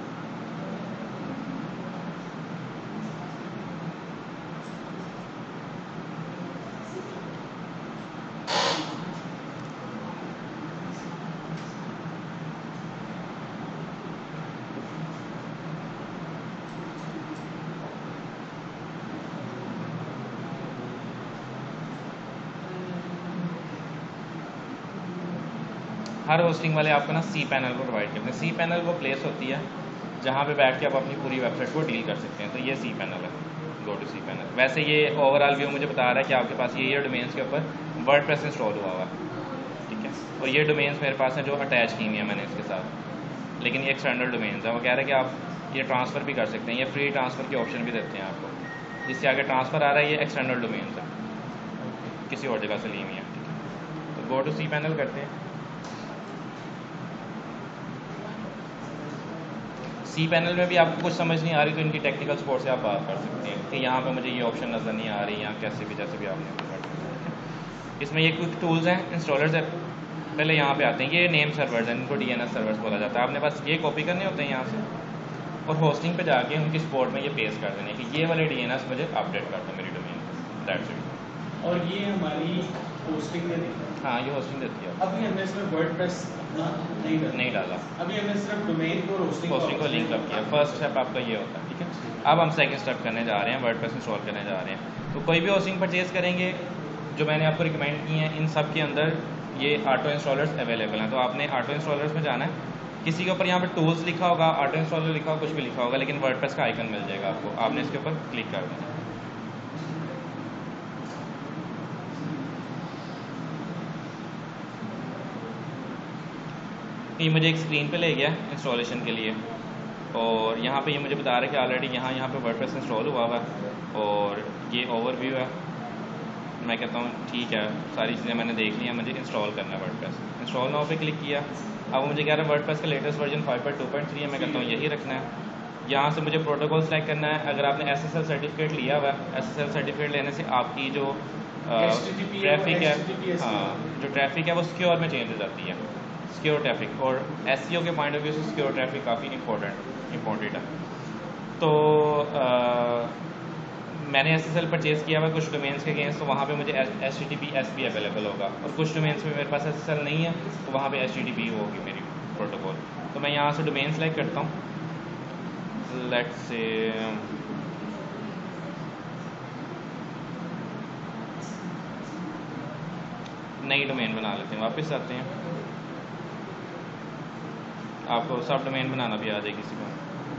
हर होस्टिंग वाले आपको ना cPanel को प्रोवाइड करते हैं। cPanel वो प्लेस होती है जहाँ पे बैठ के आप अपनी पूरी वेबसाइट को डील कर सकते हैं। तो ये cPanel है, गो टू cPanel। वैसे ये ओवरऑल व्यू मुझे बता रहा है कि आपके पास ये डोमेन्स के ऊपर वर्डप्रेस इंस्टॉल हुआ हुआ है, ठीक है। और ये डोमेन्स मेरे पास हैं जो अटैच की हुई हैं मैंने इसके साथ, लेकिन ये एक्सटर्नल डोमेन्स हैं। वो कह रहे हैं कि आप ये ट्रांसफ़र भी कर सकते हैं, ये फ्री ट्रांसफ़र की ऑप्शन भी देते हैं आपको, जिससे आगे ट्रांसफ़र आ रहा है। ये एक्सटर्नल डोमेन्स है, किसी और जगह से ली हुई है, ठीक है। तो गो टू cPanel करते हैं। cPanel में भी आपको कुछ समझ नहीं आ रही तो इनकी टेक्निकल सपोर्ट से आप बात कर सकते हैं कि यहाँ पे मुझे ये ऑप्शन नज़र नहीं आ रही, यहाँ कैसे भी जैसे भी आपने कर सकते हैं। इसमें ये क्विक टूल्स हैं, इंस्टॉलर्स है। पहले यहाँ पे आते हैं, ये नेम सर्वर्स हैं, इनको DNS सर्वर्स बोला जाता है। आपने बस ये कॉपी करने होते हैं यहाँ से, और होस्टिंग पे जाके उनकी सपोर्ट में ये पेस्ट कर देने कि ये वाले DNS मुझे अपडेट कर दो मेरी डोमेन पर, दैट्स इट। और ये हमारी होस्टिंग में देती है। हाँ, ये होस्टिंग देती है। अभी हमने इसमें वर्डप्रेस नहीं डाला, अभी हमने सिर्फ डोमेन को होस्टिंग को लिंक अप किया। फर्स्ट स्टेप आपका ये होता है, ठीक है। अब हम सेकंड स्टेप करने जा रहे हैं, वर्डप्रेस इंस्टॉल करने जा रहे हैं। तो कोई भी होस्टिंग परचेज़ करेंगे जो मैंने आपको रिकमेंड की हैं, इन सब के अंदर ये ऑटो इंस्टॉलर्स अवेलेबल हैं। तो आपने ऑटो इंस्टॉलर्स में जाना है, किसी के ऊपर यहाँ पर टूल्स लिखा होगा, ऑटो इंस्टॉलर लिखा होगा, कुछ भी लिखा होगा, लेकिन वर्डप्रेस का आइकन मिल जाएगा आपको, आपने इसके ऊपर क्लिक कर देना। ये मुझे एक स्क्रीन पे ले गया इंस्टॉलेशन के लिए, और यहाँ पे ये मुझे बता रहा है कि ऑलरेडी यहाँ पे वर्डप्रेस इंस्टॉल हुआ हुआ है, और ये ओवरव्यू है। मैं कहता हूँ ठीक है, सारी चीज़ें मैंने देख ली हैं, मुझे इंस्टॉल करना है वर्डप्रेस। इंस्टॉल नाउ पे क्लिक किया। अब वो मुझे कह रहा है वर्डप्रेस का लेटेस्ट वर्जन 5.2.3 है, मैं कहता हूँ यही रखना है। यहाँ से मुझे प्रोटोकॉल सेलेक्ट करना है। अगर आपने SSL सर्टिफिकेट लिया हुआ है, SSL सर्टिफिकेट लेने से आपकी जो ट्रैफिक है, हाँ, जो ट्रैफिक है वो सिक्योर में चेंज हो जाती है, सिक्योर ट्रैफिक। और SEO के पॉइंट ऑफ व्यू से सिक्योर ट्रैफिक काफ़ी इम्पोर्टेंट है। तो मैंने SSL परचेज़ किया हुआ कुछ डोमेन्स के अगेंस्ट, तो वहाँ पे मुझे HTTPS भी अवेलेबल होगा। और कुछ डोमेन्स में मेरे पास SSL नहीं है, तो वहाँ पे HTTP होगी मेरी प्रोटोकॉल। तो मैं यहाँ से डोमेन सेलेक्ट करता हूँ। लेट्स से नई डोमेन बना लेते हैं, वापस आते हैं। आपको सब डोमेन बनाना भी आ जाए किसी को।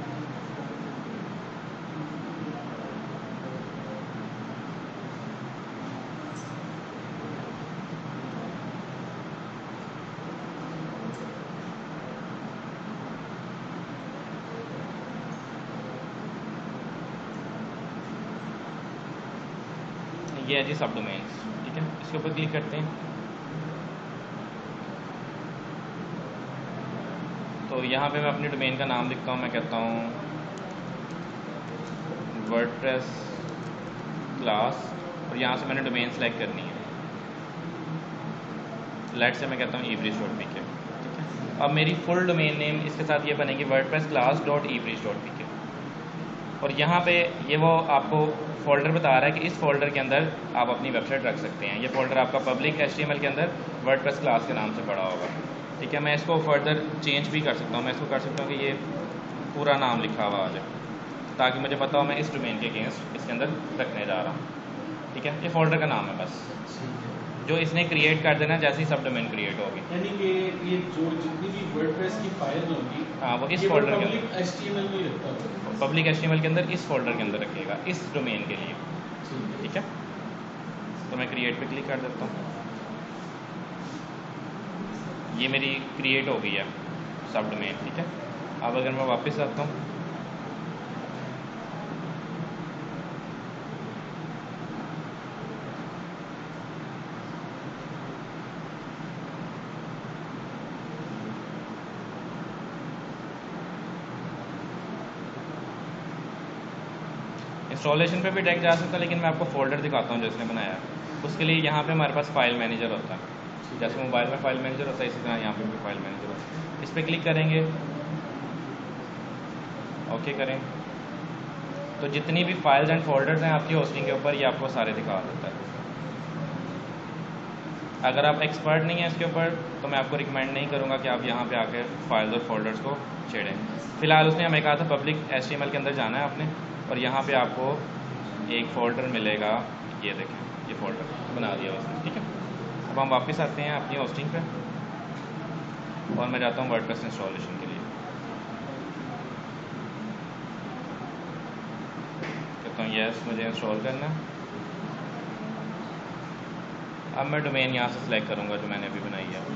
ये है जी सब डोमेन्स, ठीक है। इसके ऊपर क्लिक करते हैं। तो यहाँ पे मैं अपनी डोमेन का नाम लिखता हूँ, मैं कहता हूँ वर्डप्रेस क्लास, और यहाँ से मैंने डोमेन सेलेक्ट करनी है। लेट से मैं कहता हूँ eBridge.pk, ठीक है। अब मेरी फुल डोमेन नेम इसके साथ ये बनेगी वर्डप्रेस class.eBridge.pk। और यहाँ पे ये वो आपको फ़ोल्डर बता रहा है कि इस फोल्डर के अंदर आप अपनी वेबसाइट रख सकते हैं। ये फ़ोल्डर आपका पब्लिक HTML के अंदर वर्डप्रेस क्लास के नाम से पड़ा होगा, ठीक है। मैं इसको फर्दर चेंज भी कर सकता हूँ। मैं इसको कर सकता हूँ कि ये पूरा नाम लिखा हुआ आ जाए, ताकि मुझे पता हो मैं इस डोमेन के अगेंस्ट इसके अंदर रखने जा रहा हूँ, ठीक है। ये फोल्डर का नाम है बस, जो इसने क्रिएट कर देना जैसे ही सब डोमेन क्रिएट होगी। यानी कि ये जो जितनी भी वर्डप्रेस की फाइल होगी, हाँ, वो इस फोल्डर के अंदर HTML में रखता होगा, पब्लिक HTML के अंदर इस फोल्डर के अंदर रखेगा इस डोमेन के लिए, ठीक है। तो मैं क्रिएट पे क्लिक कर देता हूँ। ये मेरी क्रिएट हो गई है सब डोमेन, ठीक है। अब अगर मैं वापस आता हूँ, इंस्टॉलेशन पे भी डायरेक्ट जा सकता है, लेकिन मैं आपको फोल्डर दिखाता हूँ जो इसने बनाया है। उसके लिए यहाँ पे हमारे पास फाइल मैनेजर होता है, जैसे मोबाइल में फाइल मैनेजर होता है, इसी तरह यहाँ पे भी फाइल मैनेजर होता है। इस पर क्लिक करेंगे, ओके करें, तो जितनी भी फाइल्स एंड फोल्डर्स हैं आपकी होस्टिंग के ऊपर, ये आपको सारे दिखा देता है। अगर आप एक्सपर्ट नहीं हैं इसके ऊपर, तो मैं आपको रिकमेंड नहीं करूँगा कि आप यहाँ पे आके फाइल्स और फोल्डर्स को छेड़ें। फ़िलहाल उसने हमें कहा था पब्लिक HTML के अंदर जाना है आपने, और यहाँ पे आपको एक फ़ोल्डर मिलेगा, ये देखें, ये फ़ोल्डर बना दिया उसने, ठीक है। अब हम वापस आते हैं अपनी होस्टिंग पे, और मैं जाता हूँ वर्डप्रेस इंस्टॉलेशन के लिए। कहता हूँ यस, मुझे इंस्टॉल करना है। अब मैं डोमेन यहाँ से सिलेक्ट करूँगा जो मैंने अभी बनाई है।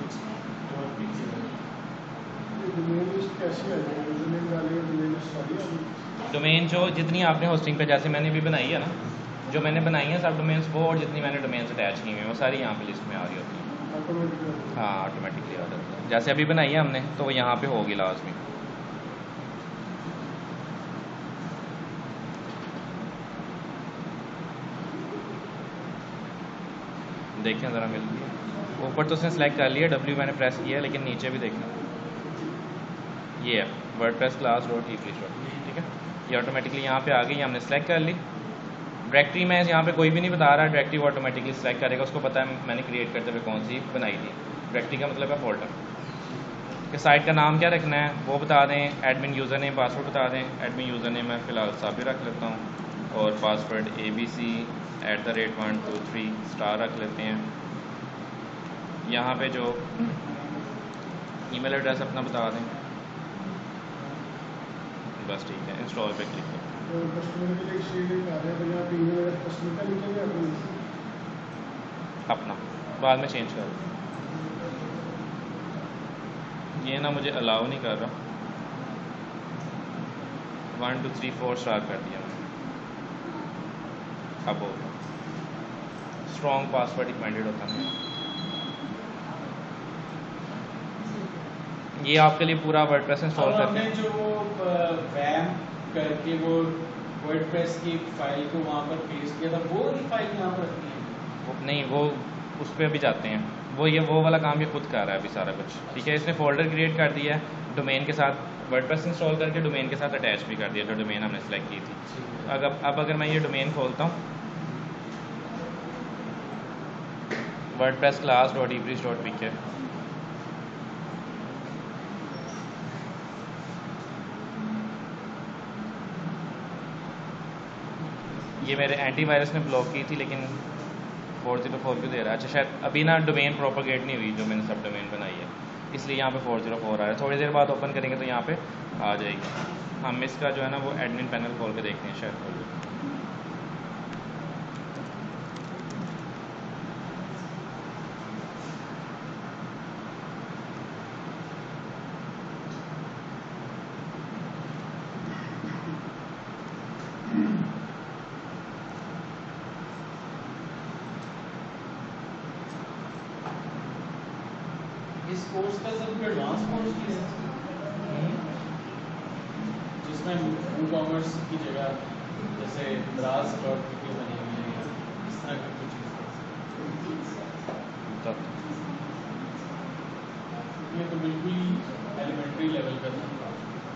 डोमेन जो जितनी आपने होस्टिंग पे, जैसे मैंने भी बनाई है ना, जो मैंने बनाई है सब डोमेन्स वो, और जितनी मैंने डोमेन्स अटैच की हुई हैं वो सारी यहाँ पे लिस्ट में आ रही होती है। हाँ, ऑटोमेटिकली आ जाती है। जैसे अभी बनाई है हमने, तो वो यहाँ पे होगी लाजमी। देखें ज़रा मिल गई। ऊपर तो उसने सेलेक्ट कर लिया, W मैंने प्रेस किया, लेकिन नीचे भी देखना, ये है वर्डप्रेस class.eBridge, ठीक है। ये ऑटोमेटिकली यहाँ पे आ गई, हमने सेलेक्ट कर ली। डायरेक्टरी में यहाँ पे कोई भी नहीं बता रहा, डायरेक्टरी वो ऑटोमेटिकली सेलेक्ट करेगा, उसको पता है मैंने क्रिएट करते हुए कौन सी बनाई थी। डायरेक्टरी का मतलब है फोल्डर। कि साइट का नाम क्या रखना है वो बता दें, एडमिन यूज़र नेम पासवर्ड बता दें। एडमिन यूज़र नेम मैं फ़िलहाल साबिर रख लेता हूँ, और पासवर्ड ABC@123 रख लेते हैं। यहाँ पे जो ईमेल एड्रेस अपना बता दें, बस ठीक है। इंस्टॉल पे क्लिक करें। अपना बाद में चेंज कर, ये ना मुझे अलाउ नहीं कर रहा। 1 2 3 4 स्टार कर दिया मैंने, अब होगा। स्ट्रॉन्ग पासवर्ड रिकमेंडेड होता है। ये आपके लिए पूरा वर्डप्रेस इंस्टॉल करते हैं। जो वैम करके वो वर्डप्रेस की फाइल को वहाँ पर पेस्ट किया था, वो वाली फाइल यहाँ पर रखनी है? नहीं, वो उस पर अभी जाते हैं। वो वाला काम ये खुद कर रहा है अभी सारा कुछ, ठीक है। इसने फोल्डर क्रिएट कर दिया है डोमेन के साथ, वर्डप्रेस इंस्टॉल करके डोमेन के साथ अटैच भी कर दिया जो डोमेन हमने सेलेक्ट की थी। अब अगर मैं ये डोमेन खोलता हूँ wordpress-class.eBridge.pk, ये मेरे एंटीवायरस ने ब्लॉक की थी, लेकिन 404 क्यों दे रहा है? अच्छा, शायद अभी ना डोमेन प्रोपोगेट नहीं हुई जो मैंने सब डोमेन बनाई है, इसलिए यहाँ पे 404 आ रहा है। थोड़ी देर बाद ओपन करेंगे तो यहाँ पे आ जाएगी। हम इसका जो है ना वो एडमिन पैनल खोल के देखते हैं, शायद खोल। इस कोर्स का सब एडवांस कोर्स की है जिसमें ई-कॉमर्स की जगह जैसे द्रास डॉट पी बनी हुई है, इस तरह की कुछ चीज़। ये तो बिल्कुल ही एलिमेंट्री लेवल का था।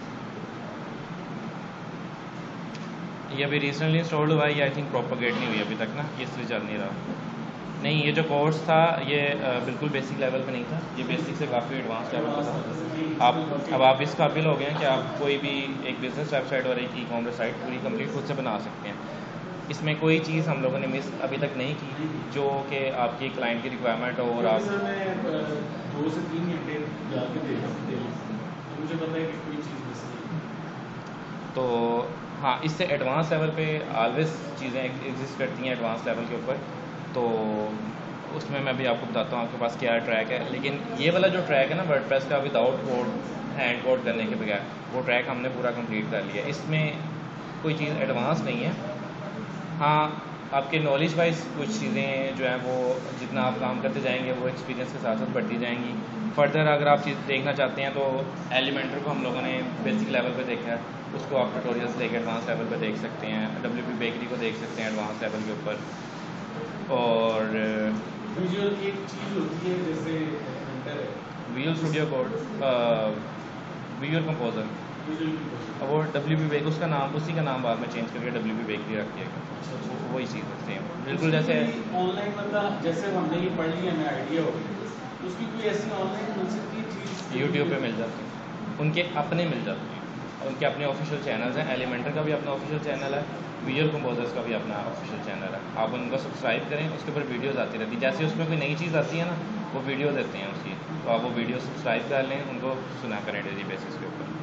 ये अभी रिसेंटली इंस्टॉल्ड हुआ है, ये आई थिंक प्रोपोगेट नहीं हुई अभी तक ना, ये इसलिए चल नहीं रहा। नहीं, ये जो कोर्स था ये बिल्कुल बेसिक लेवल पे नहीं था, ये बेसिक से काफ़ी एडवांस लेवल पे था। अब आप इस काबिल हो गए हैं कि आप कोई भी एक बिज़नेस वेबसाइट और एक ई-कॉमर्स साइट पूरी कंप्लीट खुद से बना सकते हैं। इसमें कोई चीज़ हम लोगों ने मिस अभी तक नहीं की जो कि आपकी क्लाइंट की रिक्वायरमेंट हो। और आप 2 से 3 घंटे जाके देखा तो मुझे पता है कि कोई चीज़ मिस नहीं। तो हाँ, इससे एडवांस लेवल पे ऑलवेज चीज़ें एग्जिस्ट करती हैं एडवांस लेवल के ऊपर, तो उसमें मैं भी आपको बताता हूँ आपके पास क्या ट्रैक है। लेकिन ये वाला जो ट्रैक है ना वर्डप्रेस का, विदाउट कोड, हैंड कोड करने के बगैर, वो ट्रैक हमने पूरा कंप्लीट कर लिया। इसमें कोई चीज़ एडवांस नहीं है। हाँ, आपके नॉलेज वाइज कुछ चीज़ें जो हैं वो जितना आप काम करते जाएंगे वो एक्सपीरियंस के साथ साथ बढ़ती जाएंगी। फर्दर अगर आप चीज़ देखना चाहते हैं तो एलिमेंटर को हम लोगों ने बेसिक लेवल पे देखा है, उसको आप ट्यूटोरियल्स देख एडवांस लेवल पे देख सकते हैं। WP बेकरी को देख सकते हैं एडवांस लेवल के ऊपर। और विजुअल की एक चीज़ होती है जैसे visual studio code, visual composer, अब वो WP बेक, उसका नाम, उसी का नाम बाद में चेंज करके WP बेकरी रख दिया गया। वही चीज़ है सेम, बिल्कुल जैसे ऑनलाइन मतलब जैसे हमने ये पढ़ लिया, हमें आइडिया हो गया, उसकी कोई ऐसी ऑनलाइन मिल सकती है चीज़? यूट्यूब पे मिल जाती है, उनके अपने मिल जाते हैं, उनके अपने ऑफिशियल चैनल्स हैं। एलिमेंटर का भी अपना ऑफिशियल चैनल है, विजुअल कंपोजर्स का भी अपना ऑफिशियल चैनल है। आप उनको सब्सक्राइब करें, उसके ऊपर वीडियोज़ आती रहती है। जैसे उसमें कोई नई चीज़ आती है ना, वो वीडियो देते हैं उसकी, तो आप वो वीडियो सब्सक्राइब कर लें, उनको सुना करें डेली बेसिस के ऊपर।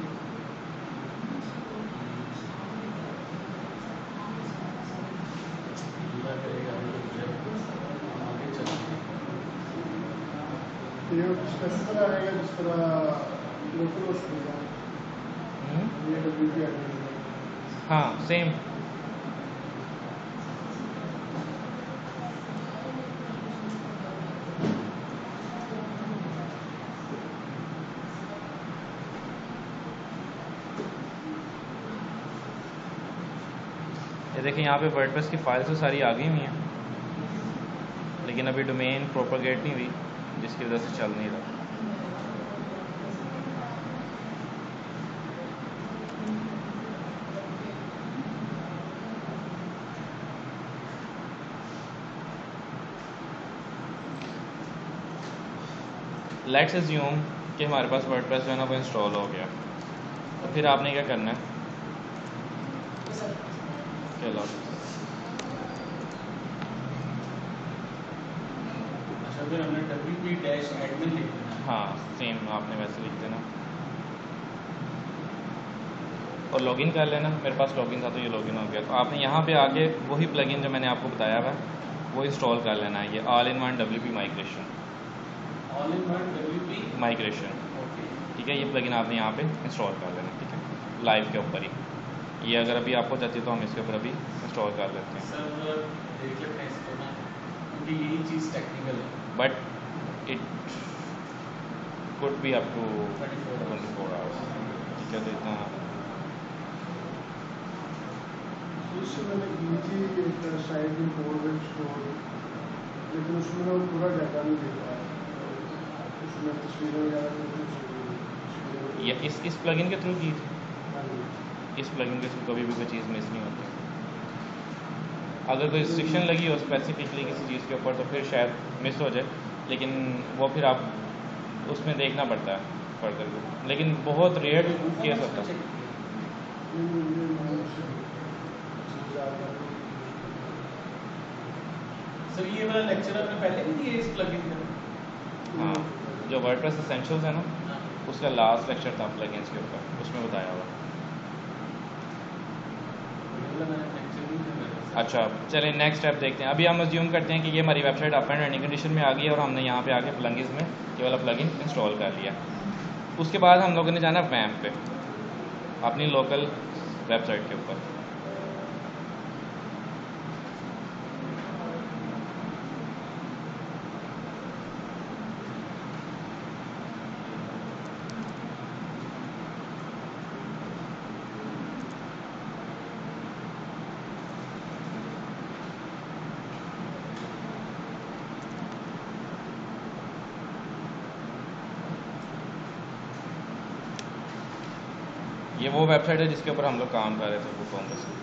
जिस तरह हाँ, सेम। ये देखिए यहाँ पे वर्डप्रेस की फाइल्स तो सारी आ गई हुई हैं, लेकिन अभी डोमेन प्रोपोगेट नहीं हुई, जिसकी वजह से चल नहीं रहा। लेट्स अज्यूम कि हमारे पास वर्डप्रेस जो है ना वो इंस्टॉल हो गया, तो फिर आपने क्या करना है? चलो, अच्छा, फिर हमने wp-admin लिख देना। हाँ, सेम आपने वैसे लिख देना और लॉगिन कर लेना। मेरे पास लॉगिन था तो ये लॉगिन हो गया। तो आपने यहाँ पे आके वही प्लगइन जो मैंने आपको बताया हुआ वो इंस्टॉल कर लेना है। ये all in one WP migration, all in one WP migration, ठीक है। ये प्लगइन आपने यहाँ पे इंस्टॉल कर लेना, ठीक है, लाइव के ऊपर ही। ये अगर अभी आपको चाहती है तो हम इसके ऊपर अभी इंस्टॉल कर लेते हैं। सर देख लेते हैं इसको ना, कि यही चीज़ टेक्निकल है, but it could be up to 24 hours। ठीक है, तो इतना उससे मैंने की थी एक साइड में कोड स्टोर, लेकिन उसमें वो पूरा डाटा नहीं दे पाया, उसमें तस्वीरें वगैरह ये इस प्लगइन के थ्रू की थी। इस प्लगइन के थ्रू कभी भी कोई चीज़ मिस नहीं होती। अगर कोई रिस्ट्रिक्शन लगी हो स्पेसिफिकली किसी चीज़ के ऊपर तो फिर शायद मिस हो जाए, लेकिन वो फिर आप उसमें देखना पड़ता है फर्दर को, लेकिन बहुत रेयर केस होता है। सर ये वाला लेक्चर आपने पहले भी दिया इस प्लगइन का? हाँ, जो वर्डप्रेस एसेंशियल्स है ना, उसका लास्ट लेक्चर था प्लगइन्स के ऊपर, उसमें बताया हुआ। अच्छा, चलिए नेक्स्ट स्टेप देखते हैं। अभी हम अज्यूम करते हैं कि ये हमारी website up and running condition में आ गई है और हमने यहाँ पे आके प्लगइन्स में ये वाला प्लगइन इंस्टॉल कर लिया। उसके बाद हम लोगों ने जाना वैम्प पे, अपनी लोकल वेबसाइट के ऊपर। ये वो वेबसाइट है जिसके ऊपर हम लोग काम कर रहे थे, वो कौन सा?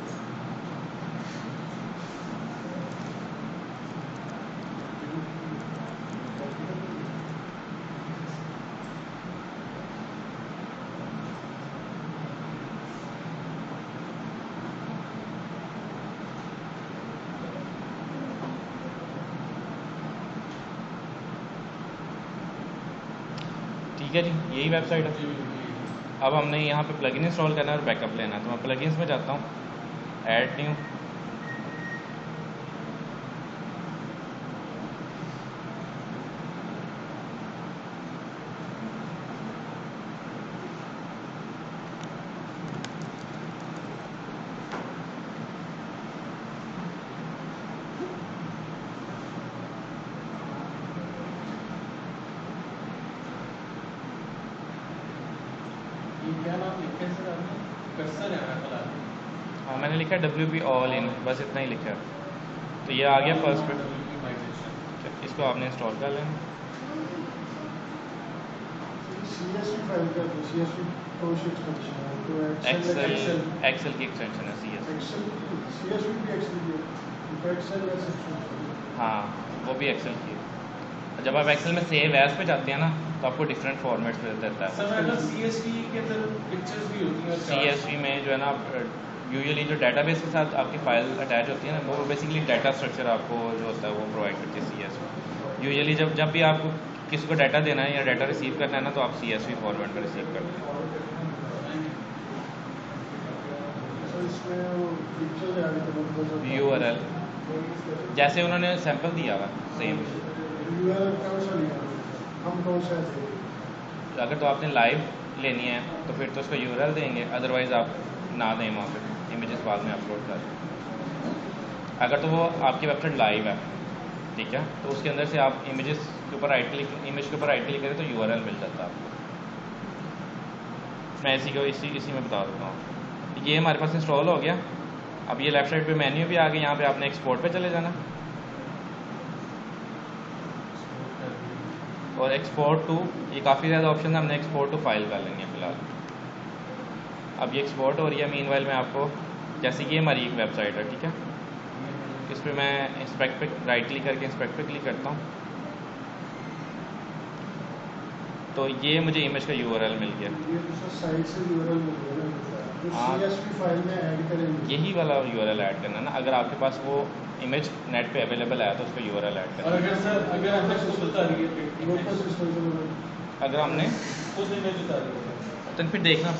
ठीक है जी, यही वेबसाइट है। अब हमने यहाँ पे प्लगइन इंस्टॉल करना है और बैकअप लेना है, तो मैं प्लगइन्स में जाता हूँ, ऐड न्यू, क्या नाम लिखा है सर आपने? कर्सर है ना फिलहाल? हाँ मैंने लिखा है WP ऑल इन, बस इतना ही लिखा है। तो ये आ गया फर्स्ट पे, इसको आपने इंस्टॉल कर लेना। CSV फाइल का CSV कौन सी एक्सटेंशन है? तो एक्सेल की एक्सटेंशन है CSV। CSV भी एक्सेल की है, एक्सेल एक्सटेंशन। हाँ, वो भी एक्सेल की है। जब आप एक्सेल में सेव एज पे जाते हैं ना, तो आपको डिफरेंट फॉर्मेट्स में देता है। सर मतलब CSV के अंदर पिक्चर्स भी होती हैं और CSV में जो है ना, यूजुअली जो डाटाबेस के साथ आपकी फाइल अटैच होती है ना, वो बेसिकली डाटा स्ट्रक्चर आपको जो होता है वो प्रोवाइड करती है CSV। यूजुअली जब भी आपको किसी को डाटा देना है या डाटा रिसीव करना है ना, तो आप CSV फॉर्मेट में रिसीव करते हैं। URL जैसे उन्होंने सैंपल दिया हुआ सेम। अगर तो आपने लाइव लेनी है तो फिर तो उसको URL देंगे, अदरवाइज़ आप ना दें, वहाँ पे इमेजेस बाद में अपलोड कर। अगर तो वो आपकी वेबसाइट लाइव है, ठीक है, तो उसके अंदर से आप इमेजेस के ऊपर राइट क्लिक, इमेज के ऊपर राइट क्लिक करें तो URL मिल जाता है आपको। मैं इसी में बता देता हूँ। ये हमारे पास इंस्टॉल हो गया। अब ये लेफ्ट साइड पे मेन्यू भी आ गया, यहाँ पे आपने एक्सपोर्ट पे चले जाना और एक्सपोर्ट टू, ये काफ़ी ज़्यादा ऑप्शन है, हमने एक्सपोर्ट टू फाइल कर लेंगे फ़िलहाल। अब ये एक्सपोर्ट हो रही है। मीनवाइल मैं आपको, जैसे कि ये हमारी एक वेबसाइट है, ठीक है, इस पर मैं इंस्पेक्ट पे राइट क्लिक करके इंस्पेक्ट पे क्लिक करता हूँ, तो ये मुझे इमेज का URL मिल गया। ये दूसरा साइट से URL मिल गया ना, जो हाँ, CSV फाइल में ऐड करेंगे, यही वाला URL ऐड करना ना। अगर आपके पास वो इमेज नेट पे अवेलेबल है तो उसका URL ऐड और करना। अगर हमने खुद उतारी है लोकल सिस्टम से अगर हमने खुद इमेज उतारी है तो फिर देखना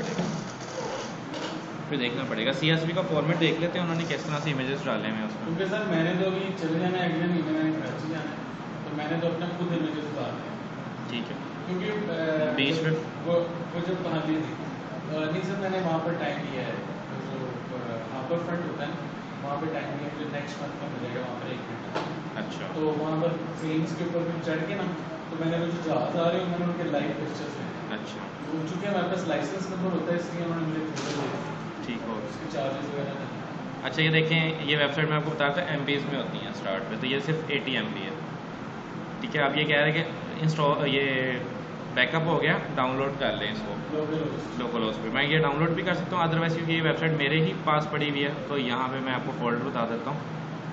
पड़ेगा, CSV का फॉर्मेट देख लेते हैं उन्होंने किस तरह से इमेजेस डाले हुए हैं उसमें। क्योंकि सर मैंने तो अभी चले जाना है, अगले महीने मैंने कराची जाना है, तो मैंने तो अपने खुद इमेजेस उतारे हैं। ठीक है, क्योंकि बीच में वो जब कहाँ ली थी नहीं सर, मैंने वहाँ पर टाइम लिया है, जो हापर फ्रंट होता है वहाँ पे टाइम नहीं है, मुझे नेक्स्ट मंथ का मिलेगा वहाँ पर 1 घंटा। अच्छा तो वहाँ पर प्लेन्स के ऊपर भी चढ़ के ना, तो मैंने वो जो जहाज आ रहे हैं मैंने उनके लाइव पिक्चर्स लिए। अच्छा तो चूँकि हमारे पास लाइसेंस नंबर होता है इसलिए उन्होंने मुझे खरीद लिया, ठीक हो। उसके चार्जेस वगैरह नहीं। अच्छा ये देखें, ये वेबसाइट मैं आपको बता रहा था MBs में होती हैं स्टार्ट में, तो ये सिर्फ 80 MB है। ठीक है, आप ये कह रहे हैं कि इंस्टॉल ये बैकअप हो गया, डाउनलोड कर लें इसको लोकल होस्ट पे। मैं ये डाउनलोड भी कर सकता हूँ अदरवाइज, क्योंकि ये वेबसाइट मेरे ही पास पड़ी हुई है। तो यहाँ पे मैं आपको फोल्डर बता देता हूँ।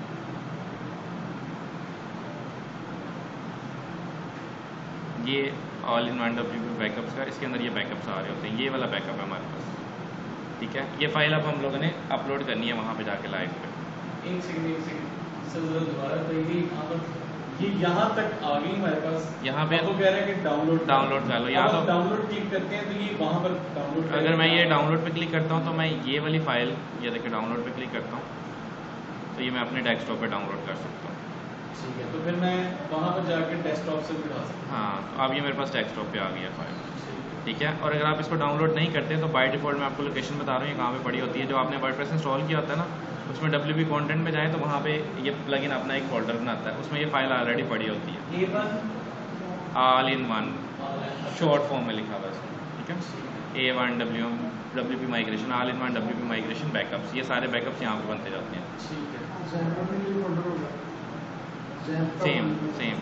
ये all in one WP backups का, इसके अंदर ये बैकअप्स आ रहे होते हैं। ये वाला बैकअप है हमारे पास। ठीक है, ये फाइल अब हम लोगों ने अपलोड करनी है वहाँ पे जाके लाइव पे। एक सेकंड सर जरा दोबारा तो ये यहाँ तक आ गई हमारे पास। यहाँ पे वो कह रहे हैं कि डाउनलोड कर लो, या तो डाउनलोड क्लिक करते हैं तो ये वहाँ पर डाउनलोड। अगर मैं ये डाउनलोड पे क्लिक करता हूँ तो मैं ये वाली फाइल, ये देखिए डाउनलोड पे क्लिक करता हूँ तो ये मैं अपने डेस्कटॉप पे डाउनलोड कर सकता हूँ। ठीक है, तो फिर मैं वहाँ पर जाकर डेस्कटॉप से उठा सकता हूँ। हाँ, तो अब ये मेरे पास डेस्कटॉप पे आ गया फाइल। ठीक है, और अगर आप इसको डाउनलोड नहीं करते तो बाय डिफ़ॉल्ट मैं आपको लोकेशन बता रहा हूँ ये कहाँ पे पड़ी होती है। जो आपने वर्डप्रेस इंस्टॉल किया होता है ना, उसमें WP कंटेंट में जाएँ तो वहाँ पे ये प्लगइन अपना एक फोल्डर बनाता है, उसमें ये फाइल ऑलरेडी पड़ी होती है। All in one short form में लिखा हुआ है इसमें। ठीक है, A1 WP migration, all in one WP migration backups, ये सारे बैकअप्स यहाँ पे बनते जाते हैं। Same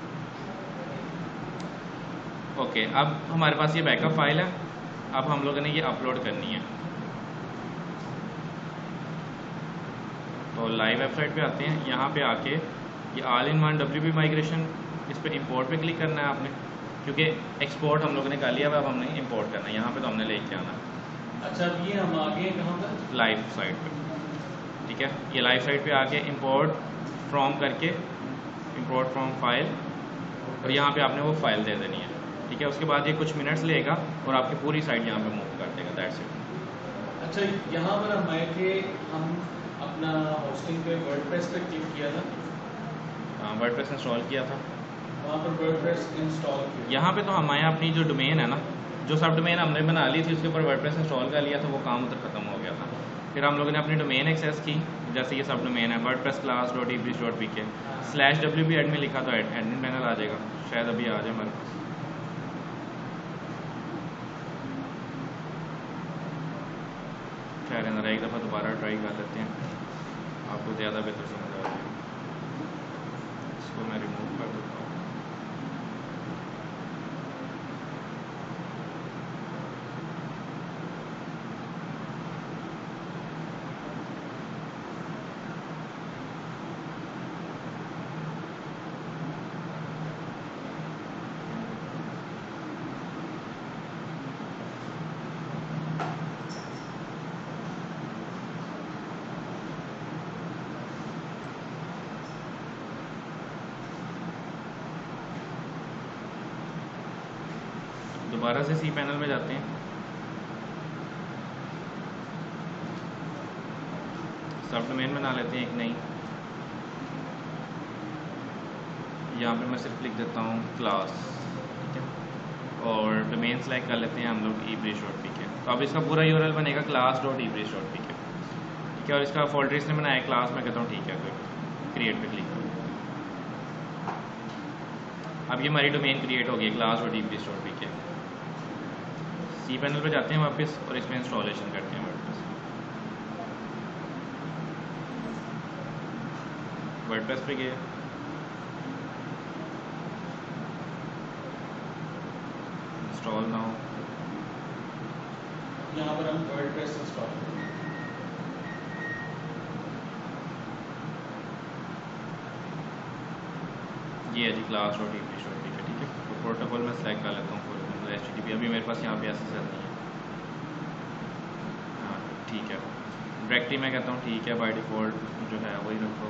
okay. अब हमारे पास ये बैकअप फाइल है, अब हम लोगों ने ये अपलोड करनी है। तो लाइव वेबसाइट पे आते हैं, यहाँ पे आके ये all in one WP migration, इस पर इंपोर्ट पे क्लिक करना है आपने, क्योंकि एक्सपोर्ट हम लोगों ने कर लिया, अब हमने इंपोर्ट करना है। यहाँ पे तो हमने लेके आना है। अच्छा, अब ये हम आगे कहाँ पर? लाइव साइट पे। ठीक है, ये लाइव साइट पे आके इंपोर्ट फ्रॉम करके, इंपोर्ट फ्रॉम फाइल, और यहाँ पे आपने वो फाइल दे देनी है। ठीक है, उसके बाद ये कुछ मिनट्स लेगा और आपकी पूरी साइट यहाँ पे मूव कर देगा। That's it. अच्छा, यहाँ पर हम आए थे, हम अपना होस्टिंग पे वर्डप्रेस पे क्लिक किया था। हाँ, वर्डप्रेस इंस्टॉल किया था, वहाँ पर वर्डप्रेस इंस्टॉल किया। यहाँ पे तो हम आए अपनी जो डोमेन है ना, जो सब डोमेन हमने बना ली थी उसके ऊपर वर्डप्रेस इंस्टॉल कर लिया था, वो काम उधर ख़त्म हो गया था। फिर हम लोगों ने अपनी डोमेन एक्सेस की, जैसे ये सब डोमेन है wordpress-class.ebridge.pk /WP एडमिन लिखा तो एडमिन पैनल आ जाएगा, शायद अभी आ जाए हमारे पास। खैर अंदर एक दफ़ा दोबारा ट्राई कर लेते हैं, आपको ज़्यादा बेहतर समझ आ जाएगा। इसको मैं रिमूव कर देता हूँ। दोबारा से सी पैनल में जाते हैं, सब डोमेन बना लेते हैं एक नई। यहाँ पे मैं सिर्फ लिख देता हूँ क्लास। ठीक है, और डोमेन सेलेक्ट कर लेते हैं हम लोग eBridge.pk। तो अब इसका पूरा URL बनेगा class.eBridge.pk। ठीक है, और इसका फोल्डर इसने बनाया क्लास, मैं कहता हूँ ठीक है, कोई क्रिएट पे क्लिक करो। अब ये हमारी डोमेन क्रिएट हो गई class.eBridge.pk। सी पैनल पे जाते हैं वापस और इसमें इंस्टॉलेशन करते हैं वर्डप्रेस पे गए, इंस्टॉल नाउ। यहाँ पर हम वर्डप्रेस इंस्टॉल करेंगे। ये है जी class.eBridge.pk। ठीक है, तो प्रोटोकॉल मैं सेलेक्ट कर लेता हूँ HTTP। अभी मेरे पास यहाँ पे SSL नहीं है। हाँ ठीक है, डायरेक्टली मैं कहता हूँ ठीक है, बाय डिफ़ॉल्ट जो है वही रखो।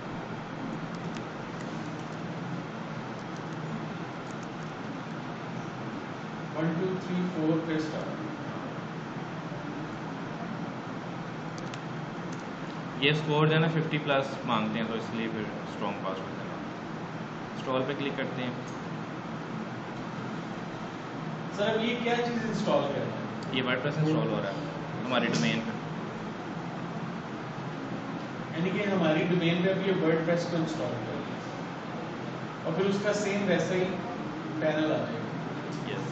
वन टू थ्री फोर पे स्टार्ट। ये स्कोर जो है ना 50+ मांगते हैं, तो इसलिए फिर स्ट्रॉन्ग पासवर्ड देना। इंस्टॉल पे क्लिक करते हैं। सर अब ये क्या चीज़ इंस्टॉल कर रहे हैं? ये वर्डप्रेस इंस्टॉल हो रहा है हमारी डोमेन पे। यानी कि हमारी डोमेन पे अभी ये वर्डप्रेस को इंस्टॉल कर लिया और फिर उसका सेम वैसा ही पैनल आ जाएगा। यस।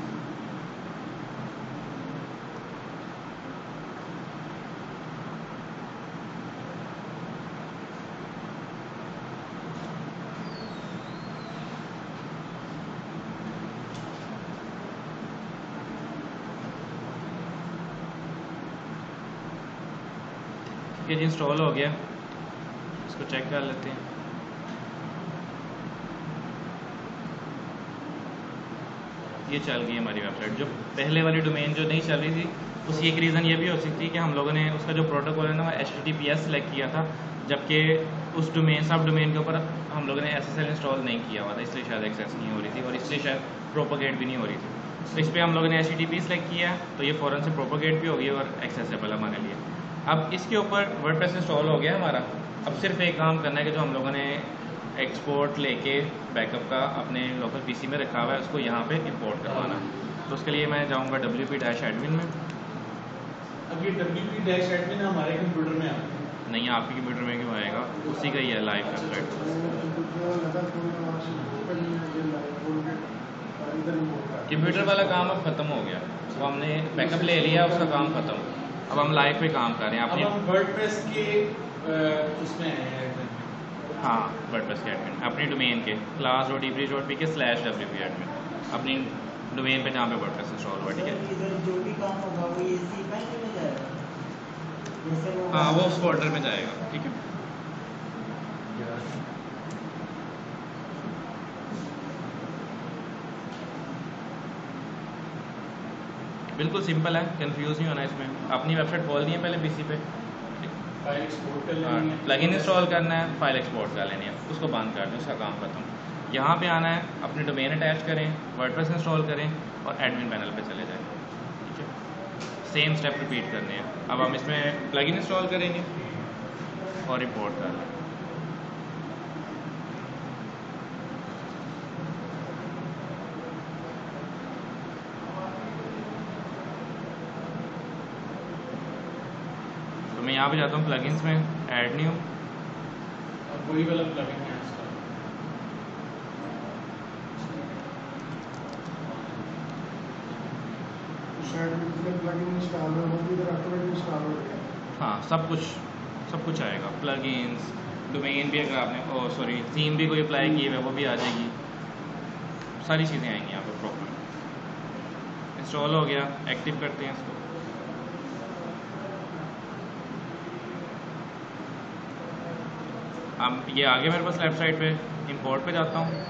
ये जी इंस्टॉल हो गया, इसको चेक कर लेते हैं। ये चल गई हमारी वेबसाइट। जो पहले वाली डोमेन जो नहीं चल रही थी उसकी एक रीज़न ये भी हो सकती है कि हम लोगों ने उसका जो प्रोटोकॉल है ना वो HTTPS सेलेक्ट किया था, जबकि उस डोमेन सब डोमेन के ऊपर हम लोगों ने SSL इंस्टॉल नहीं किया हुआ था, इसलिए शायद एक्सेस नहीं हो रही थी और इसलिए शायद प्रोपोगेट भी नहीं हो रही थी। तो इस पर हम लोगों ने HTTP सेलेक्ट किया तो ये फ़ौरन से प्रोपोगेट भी हो गई और एक्सेसिबल हमारे लिए। अब इसके ऊपर वर्डप्रेस इंस्टॉल हो गया हमारा। अब सिर्फ एक काम करना है कि जो हम लोगों ने एक्सपोर्ट लेके बैकअप का अपने लोकल पीसी में रखा हुआ है उसको यहाँ पे इंपोर्ट करवाना है। तो उसके लिए मैं जाऊँगा wp-admin में। अब ये wp-admin हमारे कंप्यूटर में आ गया। नहीं, आपके कंप्यूटर में क्यों आएगा, उसी का ही है लाइव वेबसाइट। कंप्यूटर वाला काम अब ख़त्म हो गया, वो हमने बैकअप ले लिया, उसका काम ख़त्म। अब हम लाइव पे काम कर रहे हैं अपने। अब हम वर्डप्रेस के उसमें हैं एडमिन। हाँ, वर्डप्रेस के एडमिन अपनी डोमेन के class.eBridge.pk/wp-admin अपनी डोमेन पे जहाँ पे वर्डप्रेस इंस्टॉल हुआ। ठीक है, इधर जो भी काम होगा वो इसी पैनल में जाएगा, जैसे वो हाँ वो उस फोल्डर में जाएगा। ठीक है, बिल्कुल सिंपल है, कंफ्यूज नहीं होना इसमें। अपनी वेबसाइट खोल दी है पहले पीसी पे, फाइल एक्सपोर्ट कर हाँ, लेनी है, प्लगइन इंस्टॉल करना है, फाइल एक्सपोर्ट कर लेनी है, उसको बंद कर दें, उसका काम खत्म। यहाँ पे आना है, अपनी डोमेन अटैच करें, वर्डप्रेस इंस्टॉल करें और एडमिन पैनल पे चले जाएं। ठीक है, सेम स्टेप रिपीट करने हैं। अब हम इसमें प्लगइन इंस्टॉल करेंगे और रिपोर्ट कर लें। तो मैं यहाँ पे जाता हूँ प्लगइन्स में, ऐड न्यू, और वही वाला प्लगइन है इसका। शायद जितने प्लगइन इंस्टॉल हो वो भी इधर ऑटोमेटिक इंस्टॉल हो गया। हाँ सब कुछ आएगा। प्लगइन्स, डोमेन भी अगर आपने थीम भी कोई अप्लाई की है वो भी आ जाएगी, सारी चीज़ें आएंगी यहाँ पे प्रॉपर। इंस्टॉल हो गया, एक्टिव करते हैं इसको। अब ये आगे मेरे पास लेफ्ट साइड पे, इंपोर्ट पे जाता हूँ।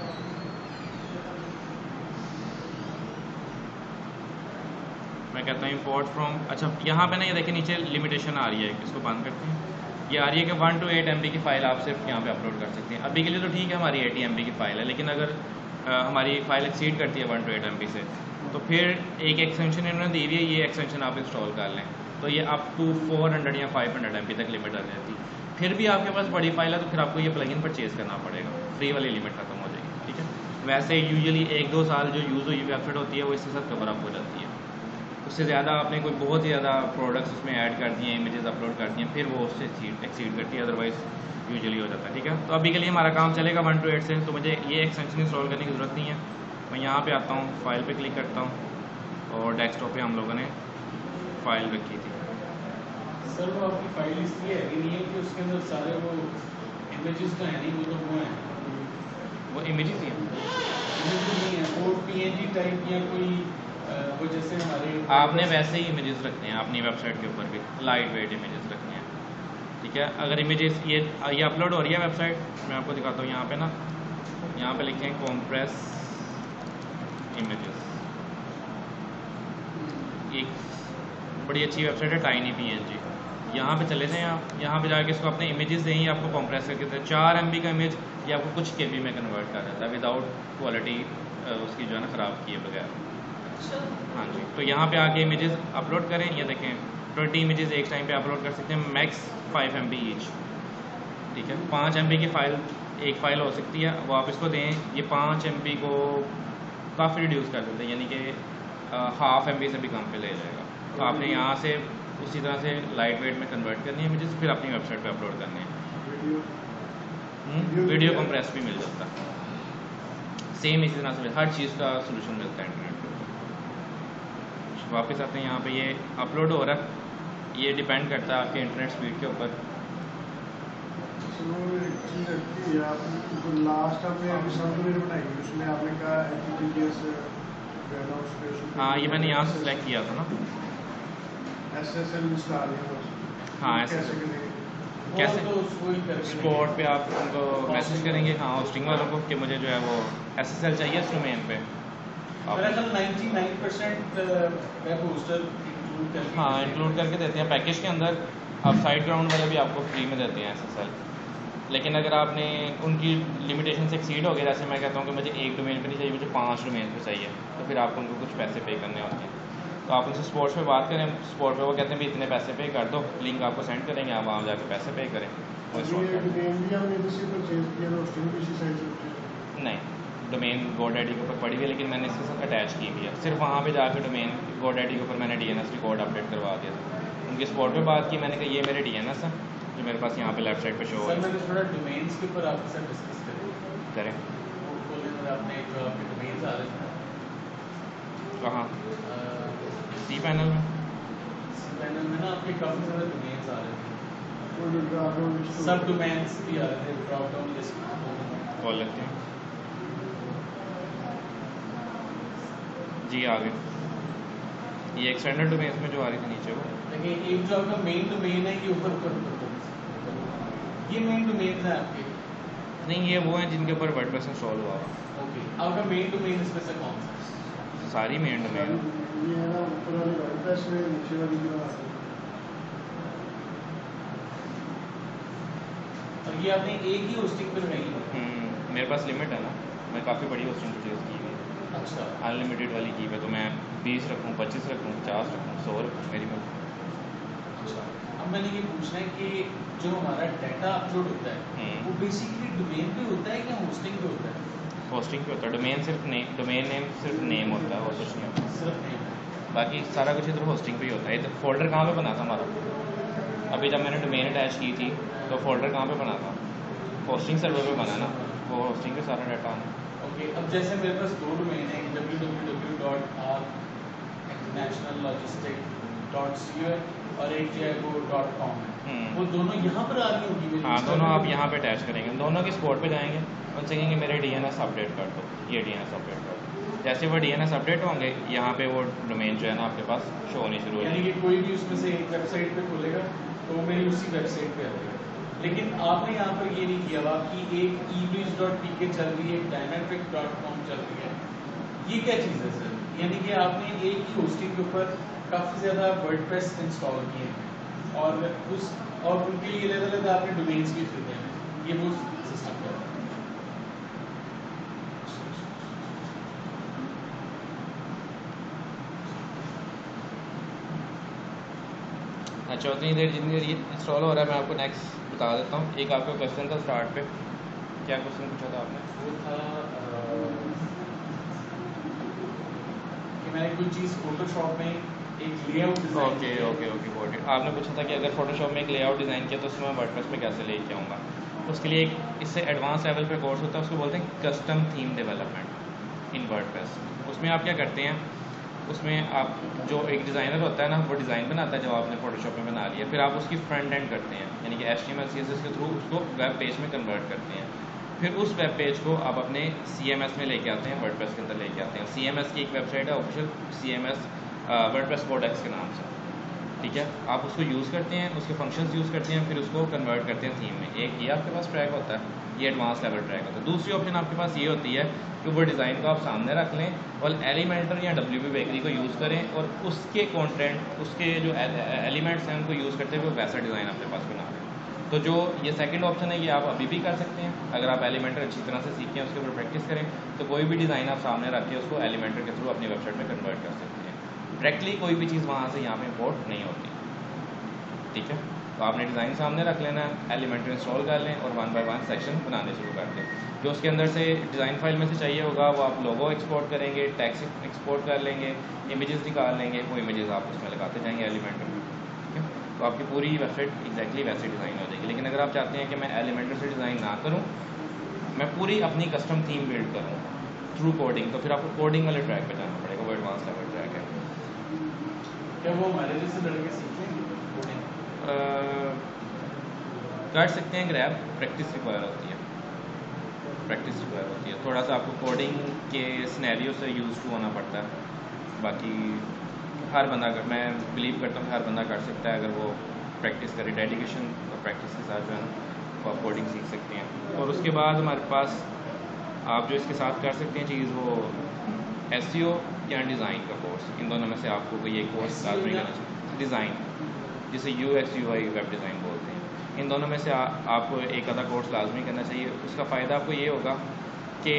मैं कहता हूँ इंपोर्ट फ्रॉम, अच्छा यहाँ पे ना ये देखिए नीचे लिमिटेशन आ रही है, इसको बंद करते हैं। ये आ रही है कि 1 to 8 MB की फ़ाइल आप सिर्फ यहाँ पे अपलोड कर सकते हैं। अभी के लिए तो ठीक है, हमारी 80 MB की फ़ाइल है, लेकिन अगर हमारी फ़ाइल एक्सीड करती है 1 to 8 MB से, तो फिर एक एक्सटेंशन इन्होंने दी हुई है, ये एक्सटेंशन आप इंस्टॉल कर लें तो ये अप टू 400 या 500 MB तक लिमिट आ जाती है। फिर भी आपके पास बड़ी फाइल है तो फिर आपको ये प्लगइन परचेज़ करना पड़ेगा, फ्री वाली लिमिट खत्म हो जाएगी। ठीक है, वैसे यूजुअली 1-2 साल जो यूज़ हुई वेबसाइट होती है वो इसके साथ कवर अप हो जाती है। उससे ज़्यादा आपने कोई बहुत ही ज़्यादा प्रोडक्ट्स उसमें ऐड कर दिए, इमेजेस अपलोड कर दिए, फिर वो उससे एक्सीड करती है, अदरवाइज़ यूजुअली हो जाता है। ठीक है, तो अभी के लिए हमारा काम चलेगा 1 to 8 से, तो मुझे ये एक्सटेंशन इंस्टॉल करने की ज़रूरत नहीं है। मैं यहाँ पे आता हूँ, फाइल पे क्लिक करता हूँ और डेस्कटॉप पे हम लोगों ने फ़ाइल रखी थी। सर वो आपकी फाइल इसलिए है नहीं है कि उसके अंदर सारे वो इमेजेस तो है नहीं, वो तो वो हैं, वो इमेजेस ही हैं, इमेजेस नहीं है, वो PNG टाइप या कोई वो जैसे हमारे आपने वैसे ही इमेजेस रखने हैं अपनी वेबसाइट के ऊपर भी, लाइट वेट इमेजेस रखने हैं। ठीक है, अगर इमेजेस ये अपलोड हो रही है वेबसाइट, मैं आपको दिखाता हूँ। यहाँ पे ना, यहाँ पे लिखें कॉम्प्रेस इमेजेस, एक बड़ी अच्छी वेबसाइट है टाइनी PNG। यहाँ पे चले जाएँ आप, यहाँ पे जाके इसको अपने इमेजेस दें, आपको कॉम्प्रेस करके 4 MB का इमेज ये आपको कुछ KB में कन्वर्ट कर देता है विदाउट क्वालिटी उसकी जो है ना ख़राब किए बगैर। हाँ जी, तो यहाँ पे आके इमेजेस अपलोड करें। ये देखें 20 इमेजेस एक टाइम पे अपलोड कर सकते हैं, मैक्स 5 MB ईच। ठीक है, 5 MB की फ़ाइल एक फ़ाइल हो सकती है, वो आप इसको दें, ये 5 MB को काफ़ी रिड्यूस कर देते हैं, यानी कि 1/2 MB से भी कम पे ले जाएगा। तो आपने यहाँ से उसी तरह से लाइट वेट में कन्वर्ट करनी है इमेजेस, फिर अपनी वेबसाइट पे अपलोड करने हैं। वीडियो कंप्रेस भी मिल जाता है, सेम इसी तरह से हर चीज़ का सोल्यूशन मिलता है इंटरनेट पे। वापस आते हैं यहाँ पे, ये अपलोड हो रहा है, ये डिपेंड करता है आपके इंटरनेट स्पीड के ऊपर। लास्ट आपने एपिसोड बनाई उसमें आपने कहा HTTPS हाँ, ये मैंने यहाँ से सिलेक्ट किया था ना। SSL इंस्टॉल हाँ, SSL कैसे स्पॉट पे आप उनको मैसेज करेंगे, हाँ होस्टिंग वालों को, कि मुझे जो है वो SSL चाहिए इस डोमेन पे। मेरा ख्याल 99% वेब होस्टर हाँ इंक्लूड करके देते हैं पैकेज के अंदर। अब साइड ग्राउंड वाले भी आपको फ्री में देते हैं SSL, लेकिन अगर आपने उनकी लिमिटेशन से एक्सीड हो गया, जैसे मैं कहता हूँ कि मुझे एक डोमेन पे नहीं चाहिए, मुझे 5 डोमेन पे चाहिए, तो फिर आपको उनको कुछ पैसे पे करने होते हैं। तो आप उनसे स्पॉट पे बात करें, स्पॉट पे वो कहते हैं भी इतने पैसे पे कर दो, लिंक आपको सेंड करेंगे, आप वहाँ जाकर पैसे पे करें। नहीं, डोमेन GoDaddy के ऊपर पड़ी हुई है, लेकिन मैंने इसके साथ अटैच की हुई है। सिर्फ वहाँ पे जाकर डोमेन GoDaddy के ऊपर मैंने DNS रिकॉर्ड अपडेट करवा दिया था। उनके स्पॉट पे बात की, मैंने कहा ये मेरे DNS है जो मेरे पास यहाँ पे लेफ्ट साइड पे शो हो सर, मैंने थोड़ा डोमेन्स के ऊपर आपके साथ डिस्कस करें। आपने जो आपके डोमेन्स आ रहे थे कहाँ? cPanel में ना आपके काफ़ी सारे डोमेन्स आ रहे थे, सब डोमेन्स भी आ रहे थे, ड्रॉप डाउन लिस्ट खोल लेते हैं जी। आ गए ये एक्सटेंडेड डोमेन्स में जो आ रही थी नीचे वो, देखिए एक जो आपका मेन डोमेन है ये ऊपर ये मेन डोमेन है आपके? नहीं, ये वो हैं जिनके ऊपर वर्डप्रेस इंस्टॉल हुआ हुआ। ओके, आपका मेन डोमेन इसमें से कौन सा? सारी मेन डोमेन। और ये आपने एक ही होस्टिंग पे लगाई है? मेरे पास लिमिट है ना, मैं काफ़ी बड़ी होस्टिंग परचेज की हुई है। अच्छा, अनलिमिटेड वाली की है, तो मैं 20 रखूँ, 25 रखूँ, 50 रखूँ, 100 रखूँ, मेरी मर्जी। अच्छा। अब मैंने ये पूछना है कि जो हमारा डाटा अपलोड होता है वो बेसिकली डोमेन पे होता है या होस्टिंग पे होता है? होस्टिंग पे होता है। डोमेन नेम सिर्फ नेम होता है और कुछ नहीं होता, सिर्फ नेम है। बाकी सारा कुछ इधर होस्टिंग पे ही होता है। इधर फोल्डर कहाँ पे बना था हमारा? अभी जब मैंने डोमेन अटैच की थी तो फोल्डर कहाँ पे बना था? होस्टिंग सर्वर पे बना ना, वो होस्टिंग पे सारा डाटा आना। ओके, अब जैसे मेरे पास दो डोमेन है, www.internationallogistic.co और एक जो है वो .com है, वो दोनों यहाँ पर आ रही होगी? हाँ, दोनों आप यहाँ पे अटैच करेंगे, दोनों की स्पॉट पे जाएंगे, उनसे कहेंगे मेरे DNS अपडेट कर दो, ये DNS अपडेट कर दो। जैसे वो DNS अपडेट होंगे, यहाँ पे वो डोमेन जो है ना आपके पास शो होनी शुरू हो यानी कि कोई भी उसमें से एक वेबसाइट पे खोलेगा तो वो मेरी उसी वेबसाइट पे आएगा। लेकिन आपने यहाँ पर ये नहीं किया हुआ कि एक eBridge.pk चल रही है, एक dynatric.com चल रही है, ये क्या चीज़ है सर? यानी कि आपने एक ही होस्टिंग के ऊपर काफ़ी ज़्यादा वर्डप्रेस इंस्टॉल किए हैं और उनके लिए अलग-अलग आपने डोमेन्स भी खरीदे हैं, ये वो सिस्टम है? अच्छा, उतनी देर जितनी देर ये इंस्टॉल हो रहा है मैं आपको नेक्स्ट बता देता हूँ। एक आपका क्वेश्चन था स्टार्ट पे, क्या क्वेश्चन पूछा था आपने? वो था कि मैंने कोई चीज़ फोटोशॉप में एक layout design okay got it. आपने पूछा था कि अगर फोटोशॉप में एक लेआउट डिज़ाइन किया तो उसमें मैं वर्डप्रेस में कैसे लेके आऊँगा। उसके लिए एक इससे एडवांस लेवल पे कोर्स होता है, उसको बोलते हैं custom theme development in WordPress. उसमें आप क्या करते हैं, उसमें आप जो एक डिज़ाइनर होता है ना, वो डिज़ाइन बनाता है, जब आपने फोटोशॉप में बना लिया, फिर आप उसकी फ्रंट एंड करते हैं, यानी कि HTML CSS के थ्रू उसको वेब पेज में कन्वर्ट करते हैं। फिर उस वेब पेज को आप अपने CMS में लेके आते हैं, वर्डप्रेस के अंदर लेके आते हैं। CMS की एक वेबसाइट है ऑफिशियल, CMS वर्डप्रेस कोडेक्स के नाम से, ठीक है। आप उसको यूज़ करते हैं, उसके फंक्शंस यूज़ करते हैं, फिर उसको कन्वर्ट करते हैं थीम में। एक ये आपके पास ट्रैक होता है, ये एडवांस लेवल ट्रैक होता है। दूसरी ऑप्शन आपके पास ये होती है कि वो डिज़ाइन को आप सामने रख लें और एलिमेंटर या WP बेकरी को यूज़ करें और उसके कंटेंट, उसके जो एलिमेंट्स हैं उनको यूज़ करते हुए वैसा डिज़ाइन अपने पास बना लें। तो जो ये सेकंड ऑप्शन है, ये आप अभी भी कर सकते हैं। अगर आप एलिमेंटर अच्छी तरह से सीखें, उसके ऊपर प्रैक्टिस करें, तो कोई भी डिज़ाइन आप सामने रख के उसको एलिमेंटर के थ्रू अपनी वेबसाइट में कन्वर्ट कर सकते हैं। डायरेक्टली कोई भी चीज़ वहाँ से यहाँ पे इम्पोर्ट नहीं होती, ठीक है। तो आपने डिज़ाइन सामने रख लेना है, एलिमेंटर इंस्टॉल कर लें और 1 बाय 1 सेक्शन बनाने शुरू कर दें। जो उसके अंदर से डिज़ाइन फाइल में से चाहिए होगा वो आप लोगो एक्सपोर्ट करेंगे, टेक्स्ट एक्सपोर्ट कर लेंगे, इमेजेस निकाल लेंगे, वो इमेजेस आप उसमें लगाते जाएंगे एलिमेंटर में, ठीक है। तो आपकी पूरी वेबसाइट एग्जैक्टली वैसे डिज़ाइन हो जाएगी। लेकिन अगर आप चाहते हैं कि मैं एलिमेंटर से डिज़ाइन ना करूँ, मैं पूरी अपनी कस्टम थीम बिल्ड करूँ थ्रू कोडिंग, तो फिर आपको कोडिंग वाले ट्रैक पे जाना पड़ेगा, वो एडवांस लेवल ट्रैक है। क्या वो हमारे जैसे लड़के सीखेंगे कोडिंग? कर सकते हैं ग्रैब, प्रैक्टिस रिक्वायर होती है, थोड़ा सा आपको कोडिंग के सिनेरियो से यूज़ टू होना पड़ता है। बाकी हर बंदा मैं बिलीव करता हूँ कि हर बंदा कर सकता है अगर वो प्रैक्टिस करे, डेडिकेशन और प्रैक्टिस के साथ जो है ना वो आप कोडिंग सीख सकते हैं। और उसके बाद हमारे पास आप जो इसके साथ कर सकते हैं चीज़, वो एसईओ या डिज़ाइन का कोर्स, इन दोनों में से आपको कोई एक कोर्स लाजमी करना चाहिए। डिज़ाइन, जिसे UX UI वेब डिज़ाइन बोलते हैं, इन दोनों में से आपको एक आधा कोर्स लाजमी करना चाहिए। उसका फ़ायदा आपको ये होगा कि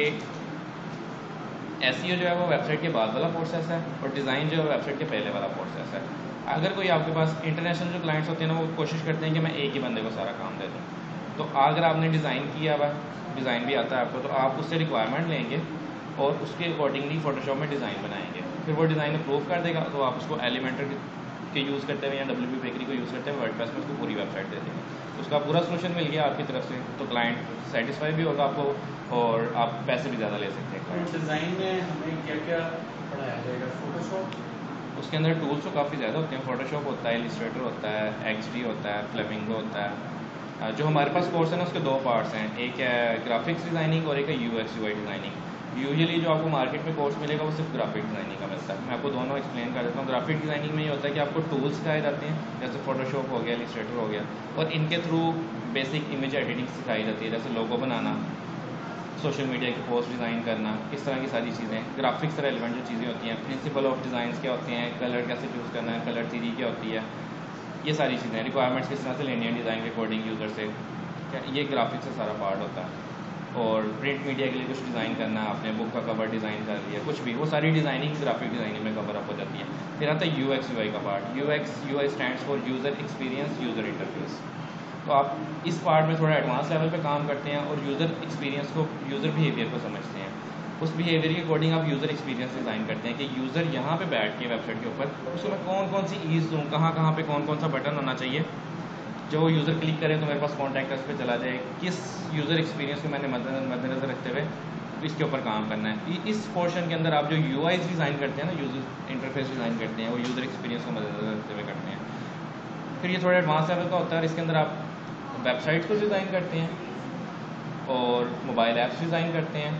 एसईओ जो है वो वेबसाइट के बाद वाला प्रोसेस है और डिज़ाइन जो है वेबसाइट के पहले वाला प्रोसेस है। अगर कोई आपके पास इंटरनेशनल जो क्लाइंट्स होते हैं ना, वो कोशिश करते हैं कि मैं एक ही बंदे को सारा काम दे दूँ। तो अगर आपने डिज़ाइन किया हुआ, डिज़ाइन भी आता है आपको, तो आप उससे रिक्वायरमेंट लेंगे और उसके अकॉर्डिंगली फ़ोटोशॉप में डिज़ाइन बनाएंगे। फिर वो डिज़ाइन अप्रूव कर देगा, तो आप उसको एलिमेंटर के यूज़ करते हुए या WP बेकरी को यूज़ करते हुए वर्डप्रेस में उसको पूरी वेबसाइट दे देंगे। उसका पूरा सोल्यूशन मिल गया आपकी तरफ से, तो क्लाइंट सेटिस्फाई भी होगा आपको और आप पैसे भी ज़्यादा ले सकते हैं। डिज़ाइन में हमें क्या क्या पढ़ाया जाएगा? फोटोशॉप, उसके अंदर टूल्स तो काफ़ी ज़्यादा होते हैं। फोटोशॉप होता है, इलिस्ट्रेटर होता है, XD होता है, फ्लेमिंगो होता है। जो हमारे पास कोर्स है ना, उसके दो पार्ट्स हैं, एक है ग्राफिक्स डिज़ाइनिंग और एक है UX UI डिज़ाइनिंग। यूजुअली जो आपको मार्केट में कोर्स मिलेगा वो सिर्फ ग्राफिक डिज़ाइनिंग का मिलता है। मैं आपको दोनों एक्सप्लेन कर देता हूँ। ग्राफिक डिज़ाइनिंग में ये होता है कि आपको टूल्स सिखाए जाते हैं, जैसे फोटोशॉप हो गया, इलिस्ट्रेटर हो गया, और इनके थ्रू बेसिक इमेज एडिटिंग सिखाई जाती है, जैसे लोगो बनाना, सोशल मीडिया की पोस्ट डिज़ाइन करना, इस तरह की सारी चीज़ें ग्राफिक्स से रेलिवेंट जो चीज़ें होती हैं। प्रिंसिपल ऑफ डिज़ाइंस क्या होते हैं, कलर कैसे चूज़ करना है, कलर थ्योरी क्या होती है, ये सारी चीज़ें, रिक्वायरमेंट्स किस तरह से लेनी है डिज़ाइन के अकॉर्डिंग यूज़र से, ये ग्राफिक्स से सारा पार्ट होता है। और प्रिंट मीडिया के लिए कुछ डिज़ाइन करना, आपने बुक का कवर डिज़ाइन कर लिया, कुछ भी, वो सारी डिज़ाइनिंग ग्राफिक डिज़ाइनिंग में कवर अप हो जाती है। फिर आता है UX UI का part. UX UI stands for user experience, user interface. तो आप इस पार्ट में थोड़ा एडवांस लेवल पे काम करते हैं और यूज़र एक्सपीरियंस को, यूज़र बिहेवियर को समझते हैं। उस बिहेवियर के अकॉर्डिंग आप यूज़र एक्सपीरियंस डिज़ाइन करते हैं कि यूज़र यहाँ पे बैठ के वेबसाइट के ऊपर उसको मैं कौन कौन सी ईज़ दूँ, कहाँ पे कौन कौन सा बटन होना चाहिए, जो वो यूज़र क्लिक करे तो मेरे पास कॉन्टैक्ट अस पे चला जाए, किस यूज़र एक्सपीरियंस को मैंने मद्देनज़र रखते हुए इसके ऊपर काम करना है। इस पोर्शन के अंदर आप जो UIs डिज़ाइन करते हैं ना, यूज़र इंटरफेस डिज़ाइन करते हैं, वो यूज़र एक्सपीरियंस को मद्देनज़र रखते हुए करते हैं। फिर ये थोड़ा एडवांस लेवल का होता है और इसके अंदर आप वेबसाइट्स को डिज़ाइन करते हैं और मोबाइल ऐप्स डिज़ाइन करते हैं।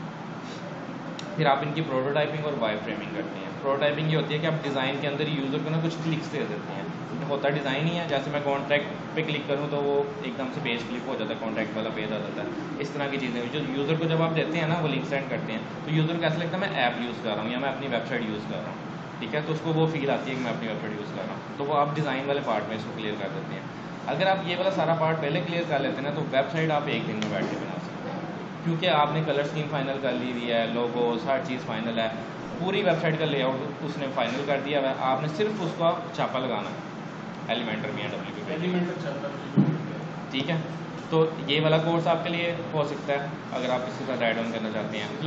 फिर आप इनकी प्रोटोटाइपिंग और वायर फ्रेमिंग करते हैं। प्रोटोटाइपिंग ये होती है कि आप डिज़ाइन के अंदर यूज़र को ना कुछ क्लिक्स दे देते हैं। होता डिज़ाइन ही है, जैसे मैं कॉन्टैक्ट पे क्लिक करूँ तो वो एकदम से पेज क्लिक हो जाता है, कॉन्टैक्ट वाला पेज आ जाता है। इस तरह की चीज़ें जो यूज़र को जब आप देते हैं ना, वो लिंक सेंड करते हैं, तो यूज़र को ऐसा लगता है मैं ऐप यूज़ कर रहा हूँ या मैं अपनी वेबसाइट यूज़ कर रहा हूँ, ठीक है, तो उसको वो फील आती है कि मैं अपनी वेबसाइट यूज़ कर रहा हूँ। तो वो आप डिज़ाइन वाले पार्ट में इसको क्लियर कर देते हैं। अगर आप ये वाला सारा पार्ट पहले क्लियर कर लेते हैं ना, तो वेबसाइट आप एक दिन में बैठ के बना सकते हैं, क्योंकि आपने कलर स्कीम फाइनल कर ली हुई है, लोगोस, हर चीज़ फाइनल है, पूरी वेबसाइट का लेआउट उसने फाइनल कर दिया हुआ है। आपने सिर्फ उसका छापा लगाना है एलिमेंटर में या WP एलिमेंटर, ठीक है। तो ये वाला कोर्स आपके लिए हो सकता है अगर आप इसके साथ ऐड ऑन करना चाहते हैं।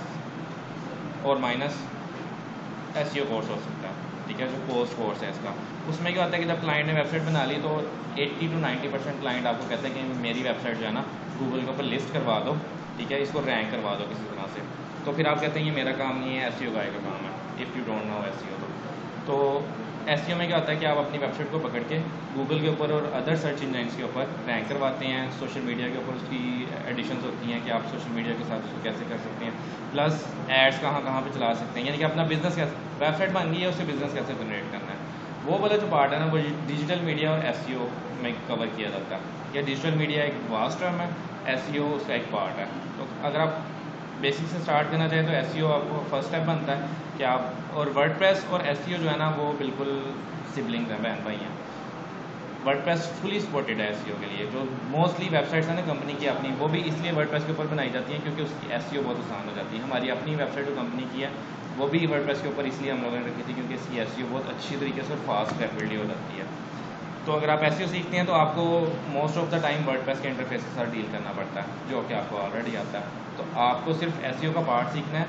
प्लस और माइनस SEO कोर्स हो सकता है, ठीक है, जो पोस्ट कोर्स है इसका। उसमें क्या होता है कि जब क्लाइंट ने वेबसाइट बना ली तो 80 to 90% क्लाइंट आपको कहते हैं कि मेरी वेबसाइट जो है ना गूगल के ऊपर लिस्ट करवा दो, ठीक है, इसको रैंक करवा दो किसी तरह से। तो फिर आप कहते हैं ये मेरा काम नहीं है, SEO गाय का काम है, if you don't know SEO। तो SEO में क्या होता है कि आप अपनी वेबसाइट को पकड़ के गूगल के ऊपर और अदर सर्च इंजन्स के ऊपर रैंक करवाते हैं। सोशल मीडिया के ऊपर उसकी एडिशंस होती हैं कि आप सोशल मीडिया के साथ उसको कैसे कर सकते हैं, प्लस एड्स कहाँ पे चला सकते हैं, यानी कि अपना बिजनेस कैसे, वेबसाइट बन गई है उससे बिजनेस कैसे जनरेट करना है। वो वाला जो पार्ट है ना, वो डिजिटल मीडिया और SEO में कवर किया जाता है। या डिजिटल मीडिया एक वास्ट टर्म है, SEO उसका एक पार्ट है। तो अगर आप बेसिक से स्टार्ट करना चाहें तो SEO आपको फर्स्ट स्टेप बनता है कि आप, और वर्डप्रेस और SEO जो है ना वो बिल्कुल सिबलिंग्स हैं, बहन भाई हैं। वर्डप्रेस फुली सपोर्टेड है SEO के लिए। जो मोस्टली वेबसाइट्स हैं ना कंपनी की अपनी, वो भी इसलिए वर्डप्रेस के ऊपर बनाई जाती हैं क्योंकि उसकी SEO बहुत आसान हो जाती है। हमारी अपनी वेबसाइट जो कंपनी की है वो भी वर्डप्रेस के ऊपर इसलिए हम लोगों ने रखी थी क्योंकि इसकी SEO बहुत अच्छी तरीके से और फास्ट रैपिडली हो जाती है। तो अगर आप SEO सीखते हैं तो आपको most of the time WordPress के इंटरफेस के साथ डील करना पड़ता है, जो कि आपको ऑलरेडी आता है। तो आपको सिर्फ SEO का पार्ट सीखना है,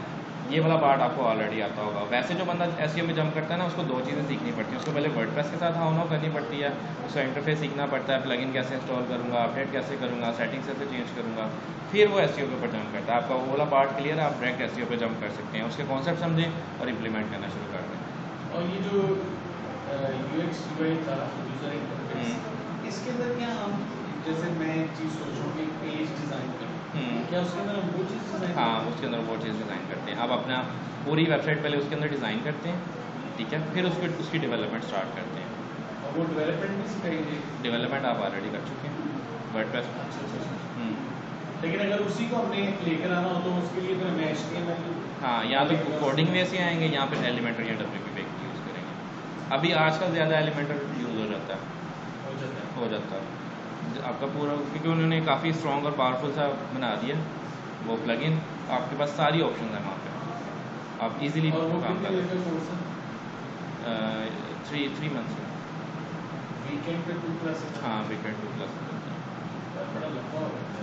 ये वाला पार्ट आपको ऑलरेडी आता होगा। वैसे जो बंदा एसईओ में जंप करता है ना, उसको दो चीज़ें सीखनी पड़ती हैं। उसको पहले वर्डप्रेस के साथ हाउ करनी पड़ती है, उसका इंटरफेस सीखना पड़ता है, प्लगइन कैसे इंस्टॉल करूँगा, अपडेट कैसे करूँगा, सेटिंग्स कैसे चेंज करूँगा, फिर वो एसईओ के ऊपर जंप करता है। आपका वो वाला पार्ट क्लियर है, आप डायरेक्ट एसईओ पे जंप कर सकते हैं, उसके कॉन्सेप्ट समझें और इम्प्लीमेंट करना शुरू कर दें। और ये जो यूएक्स यूआई था, यूजर इंटरफेस, इसके अंदर क्या हम, जैसे मैं एक चीज़ सोच रहा हूँ कि पेज डिज़ाइन करूँ, क्या उसके अंदर हम वो चीज़ डिज़ाइन? हाँ, उसके अंदर वो चीज़ डिज़ाइन करते हैं। आप अपना पूरी वेबसाइट पहले उसके अंदर डिज़ाइन करते हैं, ठीक है, फिर उसकी डेवलपमेंट स्टार्ट करते हैं। और वो डेवलपमेंट भी सिखाएंगे? डेवलपमेंट आप ऑलरेडी कर चुके हैं वर्डप्रेस। लेकिन अगर उसी को हमने लेकर आना हो तो उसके लिए फिर हमें HTML, हाँ, या तो कोडिंग वे से आएंगे, यहाँ पर एलिमेंटर या WP यूज़ करेंगे। अभी आजकल ज़्यादा एलिमेंटर यूज़ हो जाता है आपका पूरा, क्योंकि उन्होंने काफ़ी स्ट्रॉन्ग और पावरफुल सा बना दिया वो प्लगइन। आपके पास सारी ऑप्शन है वहाँ पे, आप इजीली काम कर सकते हैं। 3 मंथ्स का। वीकेंड पे 2+? हाँ, वीकेंड 2+। बड़ा लंबा हो गया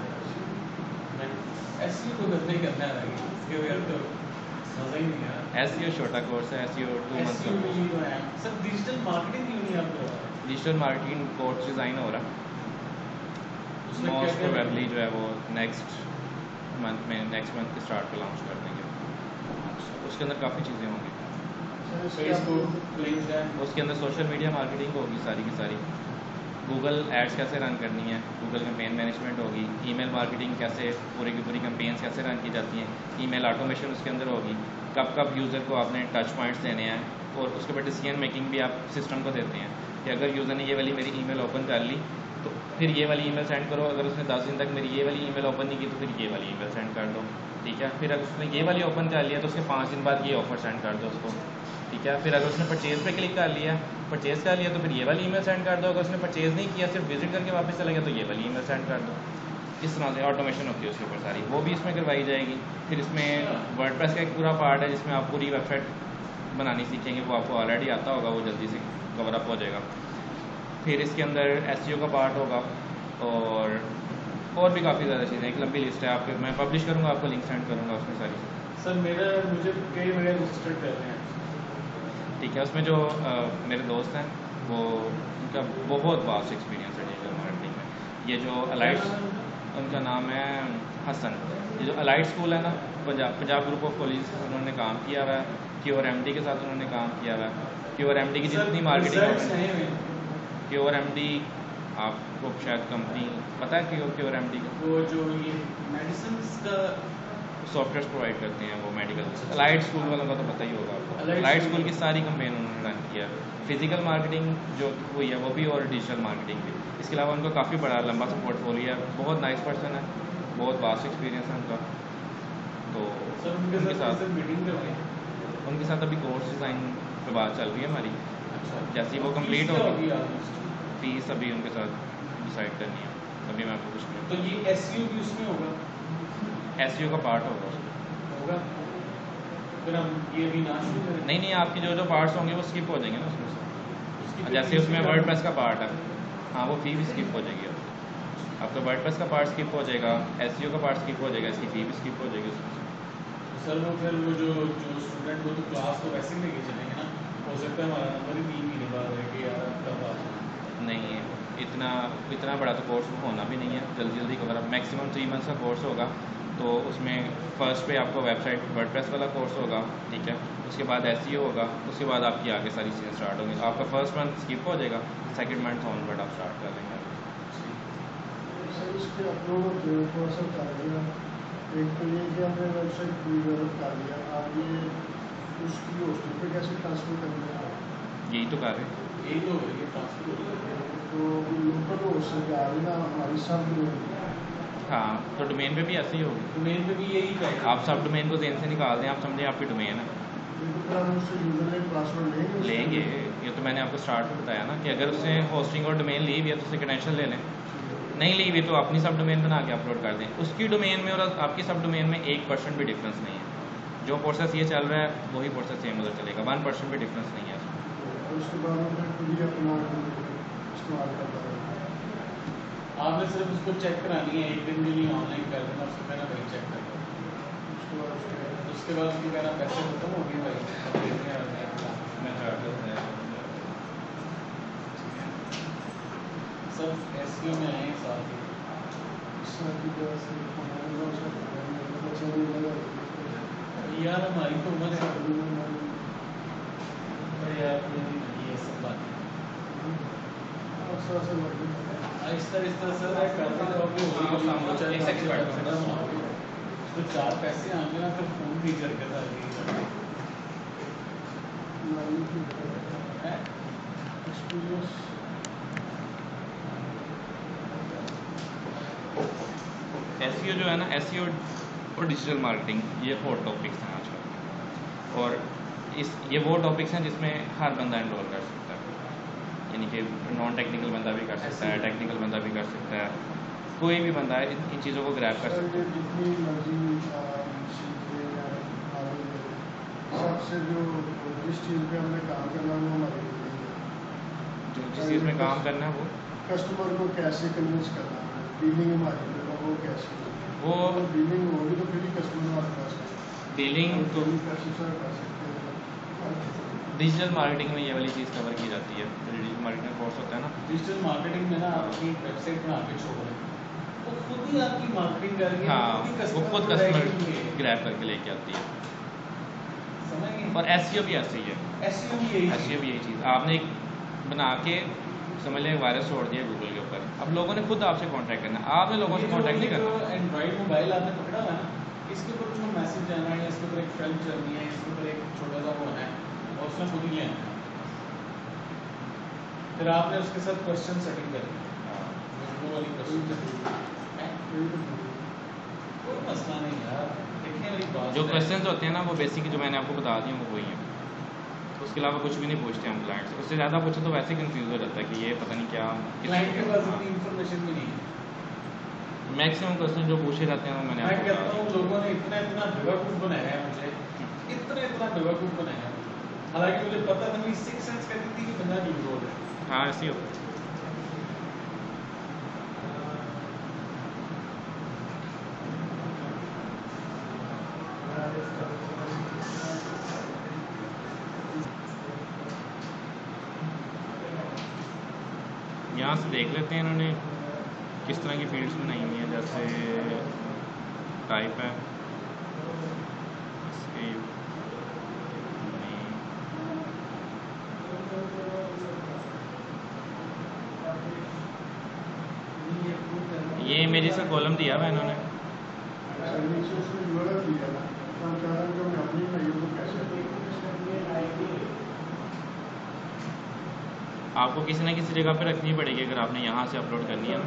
एसईओ तो करना ही करना है, इसके बगैर तो मज़ा ही नहीं है। एसईओ छोटा कोर्स है, एसईओ 2 मंथ्स का कोर्स है। सर डिजिटल मार्केटिंग क्यों नहीं आप करवा रहे? डिजिटल मार्केटिंग कोर्स डिज़ाइन हो रहा, मोस्ट प्रोबेबली जो है वो नेक्स्ट मंथ के स्टार्ट पे लॉन्च कर देंगे। उसके अंदर काफ़ी चीज़ें होंगी। उसके अंदर सोशल मीडिया मार्केटिंग होगी सारी की सारी, गूगल एड्स कैसे रन करनी है, गूगल कैंपेन मैनेजमेंट होगी, ईमेल मार्केटिंग कैसे पूरी की पूरी कैंपेन्स कैसे रन की जाती हैं, ईमेल ऑटोमेशन उसके अंदर होगी, कब कब यूज़र को आपने टच पॉइंट्स देने हैं, और उसके बाद डिसीजन मेकिंग भी आप सिस्टम को देते हैं कि अगर यूज़र ने ये वाली मेरी ईमेल ओपन कर ली तो फिर ये वाली ईमेल सेंड करो, अगर उसने 10 दिन तक मेरी ये वाली ईमेल ओपन नहीं की तो फिर ये वाली ईमेल सेंड कर दो, ठीक है। फिर अगर उसने ये वाली ओपन कर लिया तो उसके 5 दिन बाद ये ऑफर सेंड कर दो उसको, ठीक है। फिर अगर उसने परचेज़ पे क्लिक कर लिया, परचेज़ कर लिया तो फिर ये वाली ईमेल सेंड कर दो, अगर उसने परचेज़ नहीं किया सिर्फ विजिट करके वापस चला गया तो ये वाली ईमेल सेंड कर दो। इस तरह से ऑटोमेशन होती है उसके ऊपर सारी, वो भी इसमें करवाई जाएगी। फिर इसमें वर्डप्रेस का एक पूरा पार्ट है जिसमें आप पूरी वेबसाइट बनानी सीखेंगे, वो आपको ऑलरेडी आता होगा, वो जल्दी से कवर अप हो जाएगा। फिर इसके अंदर एसईओ का पार्ट होगा और भी काफ़ी ज़्यादा चीज़ें, एक लंबी लिस्ट है। आपके मैं पब्लिश करूँगा, आपको लिंक सेंड करूँगा उसमें सारी। सर मुझे कई बड़े रजिस्टर्ड कर रहे हैं, ठीक है। उसमें जो मेरे दोस्त हैं वो, उनका बहुत वास्ट एक्सपीरियंस है डिजिटल मार्केटिंग में। ये जो अलाइट्स, उनका नाम है हसन, ये जो अलाइट स्कूल है ना, पंजाब ग्रुप ऑफ कॉलेज, उन्होंने काम किया हुआ है, क्योर एमडी के साथ उन्होंने काम किया हुआ है। क्योर एमडी की जितनी मार्केटिंग, क्योर एमडी आपको शायद कंपनी पता है, क्योर एमडी का वो जो ये मेडिसिन का सॉफ्टवेयर प्रोवाइड करते हैं वो मेडिकल। अलाइट स्कूल वालों का तो पता ही होगा आपको, अलाइट स्कूल की सारी कंपेन उन्होंने रन किया। फिजिकल मार्केटिंग जो हुई है वो भी, और डिजिटल मार्केटिंग भी। इसके अलावा उनका काफ़ी बड़ा लंबा सा पोर्टफोलियो है, बहुत नाइस पर्सन है, बहुत वास्ट एक्सपीरियंस है उनका। तो सर उनके साथ मीटिंग करवाएं, उनके साथ अभी कोर्स डिज़ाइन पे बात चल रही है हमारी। अच्छा, जैसे ही वो कंप्लीट होगी, फीस फीस अभी उनके साथ डिसाइड करनी है, अभी मैं आपको कुछ नहीं। तो ये एसईओ भी उसमें होगा? एसईओ का पार्ट होगा, फिर हम ये भी ना शुरू करें? नहीं, आपकी जो जो पार्ट्स होंगे वो स्किप हो जाएंगे ना उसमें से। जैसे उसमें वर्डप्रेस का पार्ट है, हाँ, वो फी भी स्किप हो जाएगी। आपका वर्डप्रेस का पार्ट स्किप हो जाएगा, एसईओ का पार्ट स्किप हो जाएगा, इसकी फी भी स्किप हो जाएगी उसमें। सर वो फिर वो जो स्टूडेंट, वो तो क्लास तो वैसे ही लेके चलेंगे ना, हो सकता है हमारा नंबर ही 3 महीने बाद है कि यार कब बात नहीं, इतना बड़ा तो कोर्स होना भी नहीं है, जल्दी कवर अप। मैक्सिमम 3 मंथ्स का कोर्स होगा, तो उसमें फर्स्ट पे आपको वेबसाइट वर्डप्रेस वाला कोर्स होगा, ठीक है। उसके बाद एसईओ होगा, उसके बाद आपकी आगे सारी चीज़ें स्टार्ट होंगी। आपका फर्स्ट मंथ स्किप हो जाएगा, सेकंड मंथ ऑनवर्ड आप स्टार्ट कर लेंगे। सर इसके अपलोड होते हुए थोड़ा सा बता दिया, एक तो ये कि हमने वेबसाइट पूरी डेवलप कर दिया, आप ये उसकी होस्टिंग पे कैसे ट्रांसफर करना है? यही तो कर रहे हैं, यही तो ये ट्रांसफर तो लोकल होस्ट से क्या है ना, हमारी सब हाँ, तो डोमेन पे भी ऐसे ही होगी। डोमेन पे भी यही चाहिए, आप सब डोमेन को जेन से निकाल दें, आप समझें आपकी डोमेन है, लेंगे। ये तो मैंने आपको स्टार्ट में बताया ना कि अगर उसने होस्टिंग और डोमेन ली हुई है तो उससे क्रेडेंशियल ले लें, नहीं ली हुई तो अपनी सब डोमेन बना के अपलोड कर दें। उसकी डोमेन में और आपकी सब डोमेन में 1% भी डिफरेंस नहीं है। जो प्रोसेस ये चल रहा है वही प्रोसेस सेम उधर चलेगा, 1% भी डिफरेंस नहीं है आपने सिर्फ उसको चेक करानी है, एक दिन के लिए ऑनलाइन कर देना, उसको मैंने वही चेक कर उसके बाद उसकी कहना पैसे खत्म हो गए भाई, अब देखने आ रहे हैं। सब एसईओ में आए साथ ही। यार हमारी तो उम्र है, पर यार ये सब बातें आहिस्ता आहिस्ता सर करते रहोगे, एक सेकंड बैठो। तो 4 पैसे आएंगे ना, फिर फोन भी करके आ जाएगी। एसईओ जो है ना, एसईओ और डिजिटल मार्केटिंग, ये 4 टॉपिक्स हैं आजकल। और ये वो टॉपिक्स हैं जिसमें हर बंदा एनरोल कर सकता है, यानी कि नॉन टेक्निकल बंदा भी कर सकता है, टेक्निकल बंदा भी कर सकता है, कोई भी बंदा है इन चीज़ों को ग्रैब कर सकता है। सबसे जो जिस चीज़ पे हमने काम करना है वो हमारी जो जिस चीज़ में काम करना है वो कस्टमर को कैसे कन्विंस करना है, डीलिंग हमारी वो कैसे, वो डीलिंग होगी तो फिर ही कस्टमर हमारे पास डीलिंग तो कैसे सर कर सकते हैं। डिजिटल मार्केटिंग में ये वाली चीज़ कवर की जाती है। डिजिटल मार्केटिंग कोर्स होता है ना, डिजिटल मार्केटिंग में ना आपकी वेबसाइट बना के छोड़ रहे हैं, वो खुद ही आपकी मार्केटिंग करेंगे, हाँ, वो खुद कस्टमर ग्रैब करके लेके आती है। समझ गए? और एसईओ भी ऐसे ही है, एसईओ भी यही एसईओ भी यही चीज़। आपने एक बना के समझ लें वायरस छोड़ दिया गूगल के ऊपर, अब लोगों ने खुद आपसे कांटेक्ट करना है, आपने लोगों से कांटेक्ट नहीं करना। एंड्रॉइड मोबाइल आपने पकड़ा हुआ है ना, इसके ऊपर जो मैसेज जाना है, इसके ऊपर एक फिल्म चलनी है, इसके ऊपर एक छोटा सा वो है, और उसमें खुद ही लेना है। फिर आपने उसके साथ क्वेश्चन सेटिंग करनी है, वो वाली क्वेश्चन कोई मसला नहीं यार, देखने वाली बात जो क्वेश्चन होते हैं ना वो बेसिक जो मैंने आपको बता दिया वो वही है, उसके अलावा कुछ भी नहीं पूछते हम क्लाइंट से। उससे ज़्यादा पूछे तो वैसे कंफ्यूज हो जाता है कि ये पता नहीं क्या, क्लाइंट के पास इतनी इन्फॉर्मेशन भी नहीं है। मैक्सिमम क्वेश्चन जो पूछे जाते हैं वो मैंने मैं आपको कहता बता हूँ दिया। लोगों ने इतना इतना बेवकूफ़ बनाया है मुझे, इतना बेवकूफ़ बनाया है, हालांकि मुझे पता था, मेरी सिक्स सेंस कहती थी कि बंदा झूठ बोल रहा है। हाँ ऐसे ही होता है। यहाँ से देख लेते हैं इन्होंने किस तरह की फील्ड्स बनाई हुई हैं। जैसे टाइप है इसके, ये इमेजेस का कॉलम दिया हुआ है इन्होंने। आपको किसी ना किसी जगह पे रखनी पड़ेगी अगर आपने यहाँ से अपलोड करनी है ना।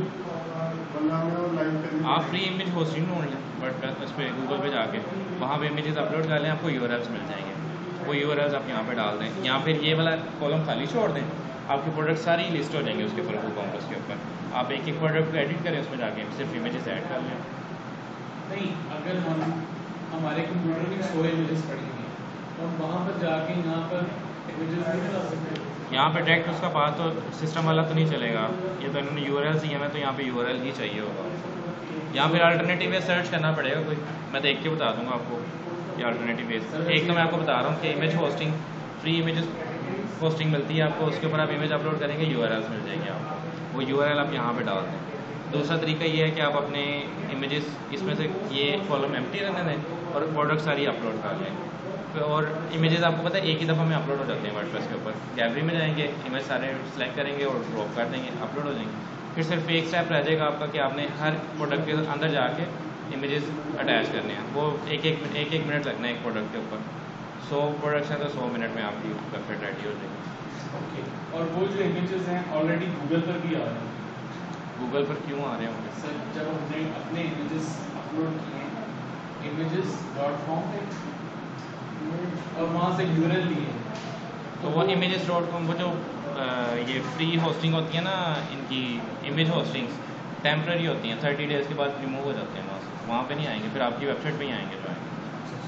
आप फ्री इमेज होस्टिंग ढूंढ लें वर्डप्रेस उस पर गूगल पे जाके, वहाँ पे इमेजेस अपलोड कर लें, आपको यूआरएल्स मिल जाएंगे। वो यूआरएल्स आप यहाँ पे डाल दें, या फिर ये वाला कॉलम खाली छोड़ दें, आपके प्रोडक्ट सारी लिस्ट हो जाएंगे उसके ऊपर कॉम्प्रेस के ऊपर। आप एक एक प्रोडक्ट को एडिट करें, उसमें जाके सिर्फ इमेजेस ऐड कर लें। नहीं, अगर हमारे कंप्यूटर में 100 इमेजेस पड़ी हुई हैं, तो हम वहाँ पर जाके यहाँ पर इमेजेस नहीं बना सकते। यहाँ पे डायरेक्ट उसका पास तो सिस्टम वाला तो नहीं चलेगा, ये तो इन्होंने यूआरएल दिया है, तो यहाँ पे यूआरएल ही चाहिए होगा। यहाँ फिर अल्टरनेटिव वे सर्च करना पड़ेगा कोई, मैं देख के बता दूंगा आपको ये अल्टरनेटिव वे। एक तो मैं आपको बता रहा हूँ कि image hosting, free image hosting मिलती है आपको, उसके ऊपर आप इमेज अपलोड करेंगे, यूआरएल्स मिल जाएंगे आपको, वो यूआरएल आप यहाँ पे डाल दें। दूसरा तरीका ये है कि आप अपने इमेजेस इसमें से ये कॉलम एम्प्टी रहने दें और प्रोडक्ट सारी अपलोड कर लें। और इमेजेस आपको पता है एक ही दफ़ा में अपलोड हो जाते हैं वर्डप्रेस के ऊपर। गैलरी में जाएंगे, इमेज सारे सेलेक्ट करेंगे और ड्रॉप कर देंगे, अपलोड हो जाएंगे। फिर सिर्फ एक स्टेप रह जाएगा आपका कि आपने हर प्रोडक्ट के अंदर जाके इमेजेस अटैच करने हैं। वो एक एक मिनट लगना है एक प्रोडक्ट के ऊपर। 100 प्रोडक्ट्स हैं तो 100 मिनट में आपकी वेबसाइट रेडी हो जाएगी। ओके, और वो जो इमेजेस हैं ऑलरेडी गूगल पर भी आ रहे हैं। गूगल पर क्यों आ रहे होंगे सर, जब हमने अपने इमेजेस अपलोड किए images.com पे और वहाँ से यूआरएल लिए, तो वो images.com, वो जो ये फ्री होस्टिंग होती है ना इनकी, इमेज होस्टिंग्स टेम्पररी होती हैं, 30 डेज़ के बाद रिमूव हो जाते हैं वहाँ पे नहीं आएंगे, फिर आपकी वेबसाइट पे ही आएंगे जो आएंगे।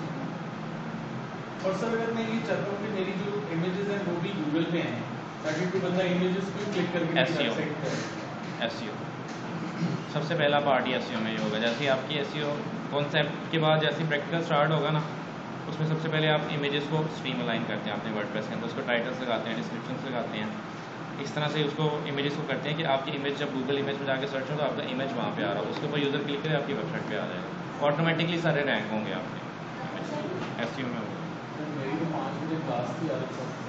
और सर अगर मैं ये चाहता हूँ कि मेरी जो इमेजेस हैं वो भी गूगल पे आएँ, ताकि कोई बंदा इमेजेस को क्लिक करके SEO। वेबसाइट पर सबसे पहला पार्ट ही एसईओ में ही होगा। जैसे ही आपकी एसईओ कॉन्सेप्ट के बाद जैसे प्रैक्टिकल स्टार्ट होगा ना, उसमें सबसे पहले आप इमेजेस को स्ट्रीम अलाइन करते हैं अपने वर्डप्रेस के अंदर, उसको टाइटल्स लगाते हैं, डिस्क्रिप्शन लगाते हैं, इस तरह से उसको इमेजेस को करते हैं कि आपकी इमेज जब गूगल इमेज में जाकर सर्च हो तो आपका इमेज वहाँ पे आ रहा हो, उसके ऊपर यूज़र क्लिक करे आपकी वेबसाइट पे आ जाएगा, ऑटोमेटिकली सारे रैंक होंगे आपके एसईओ में होगा। मेरी तो 5 बजे क्लास थी अलग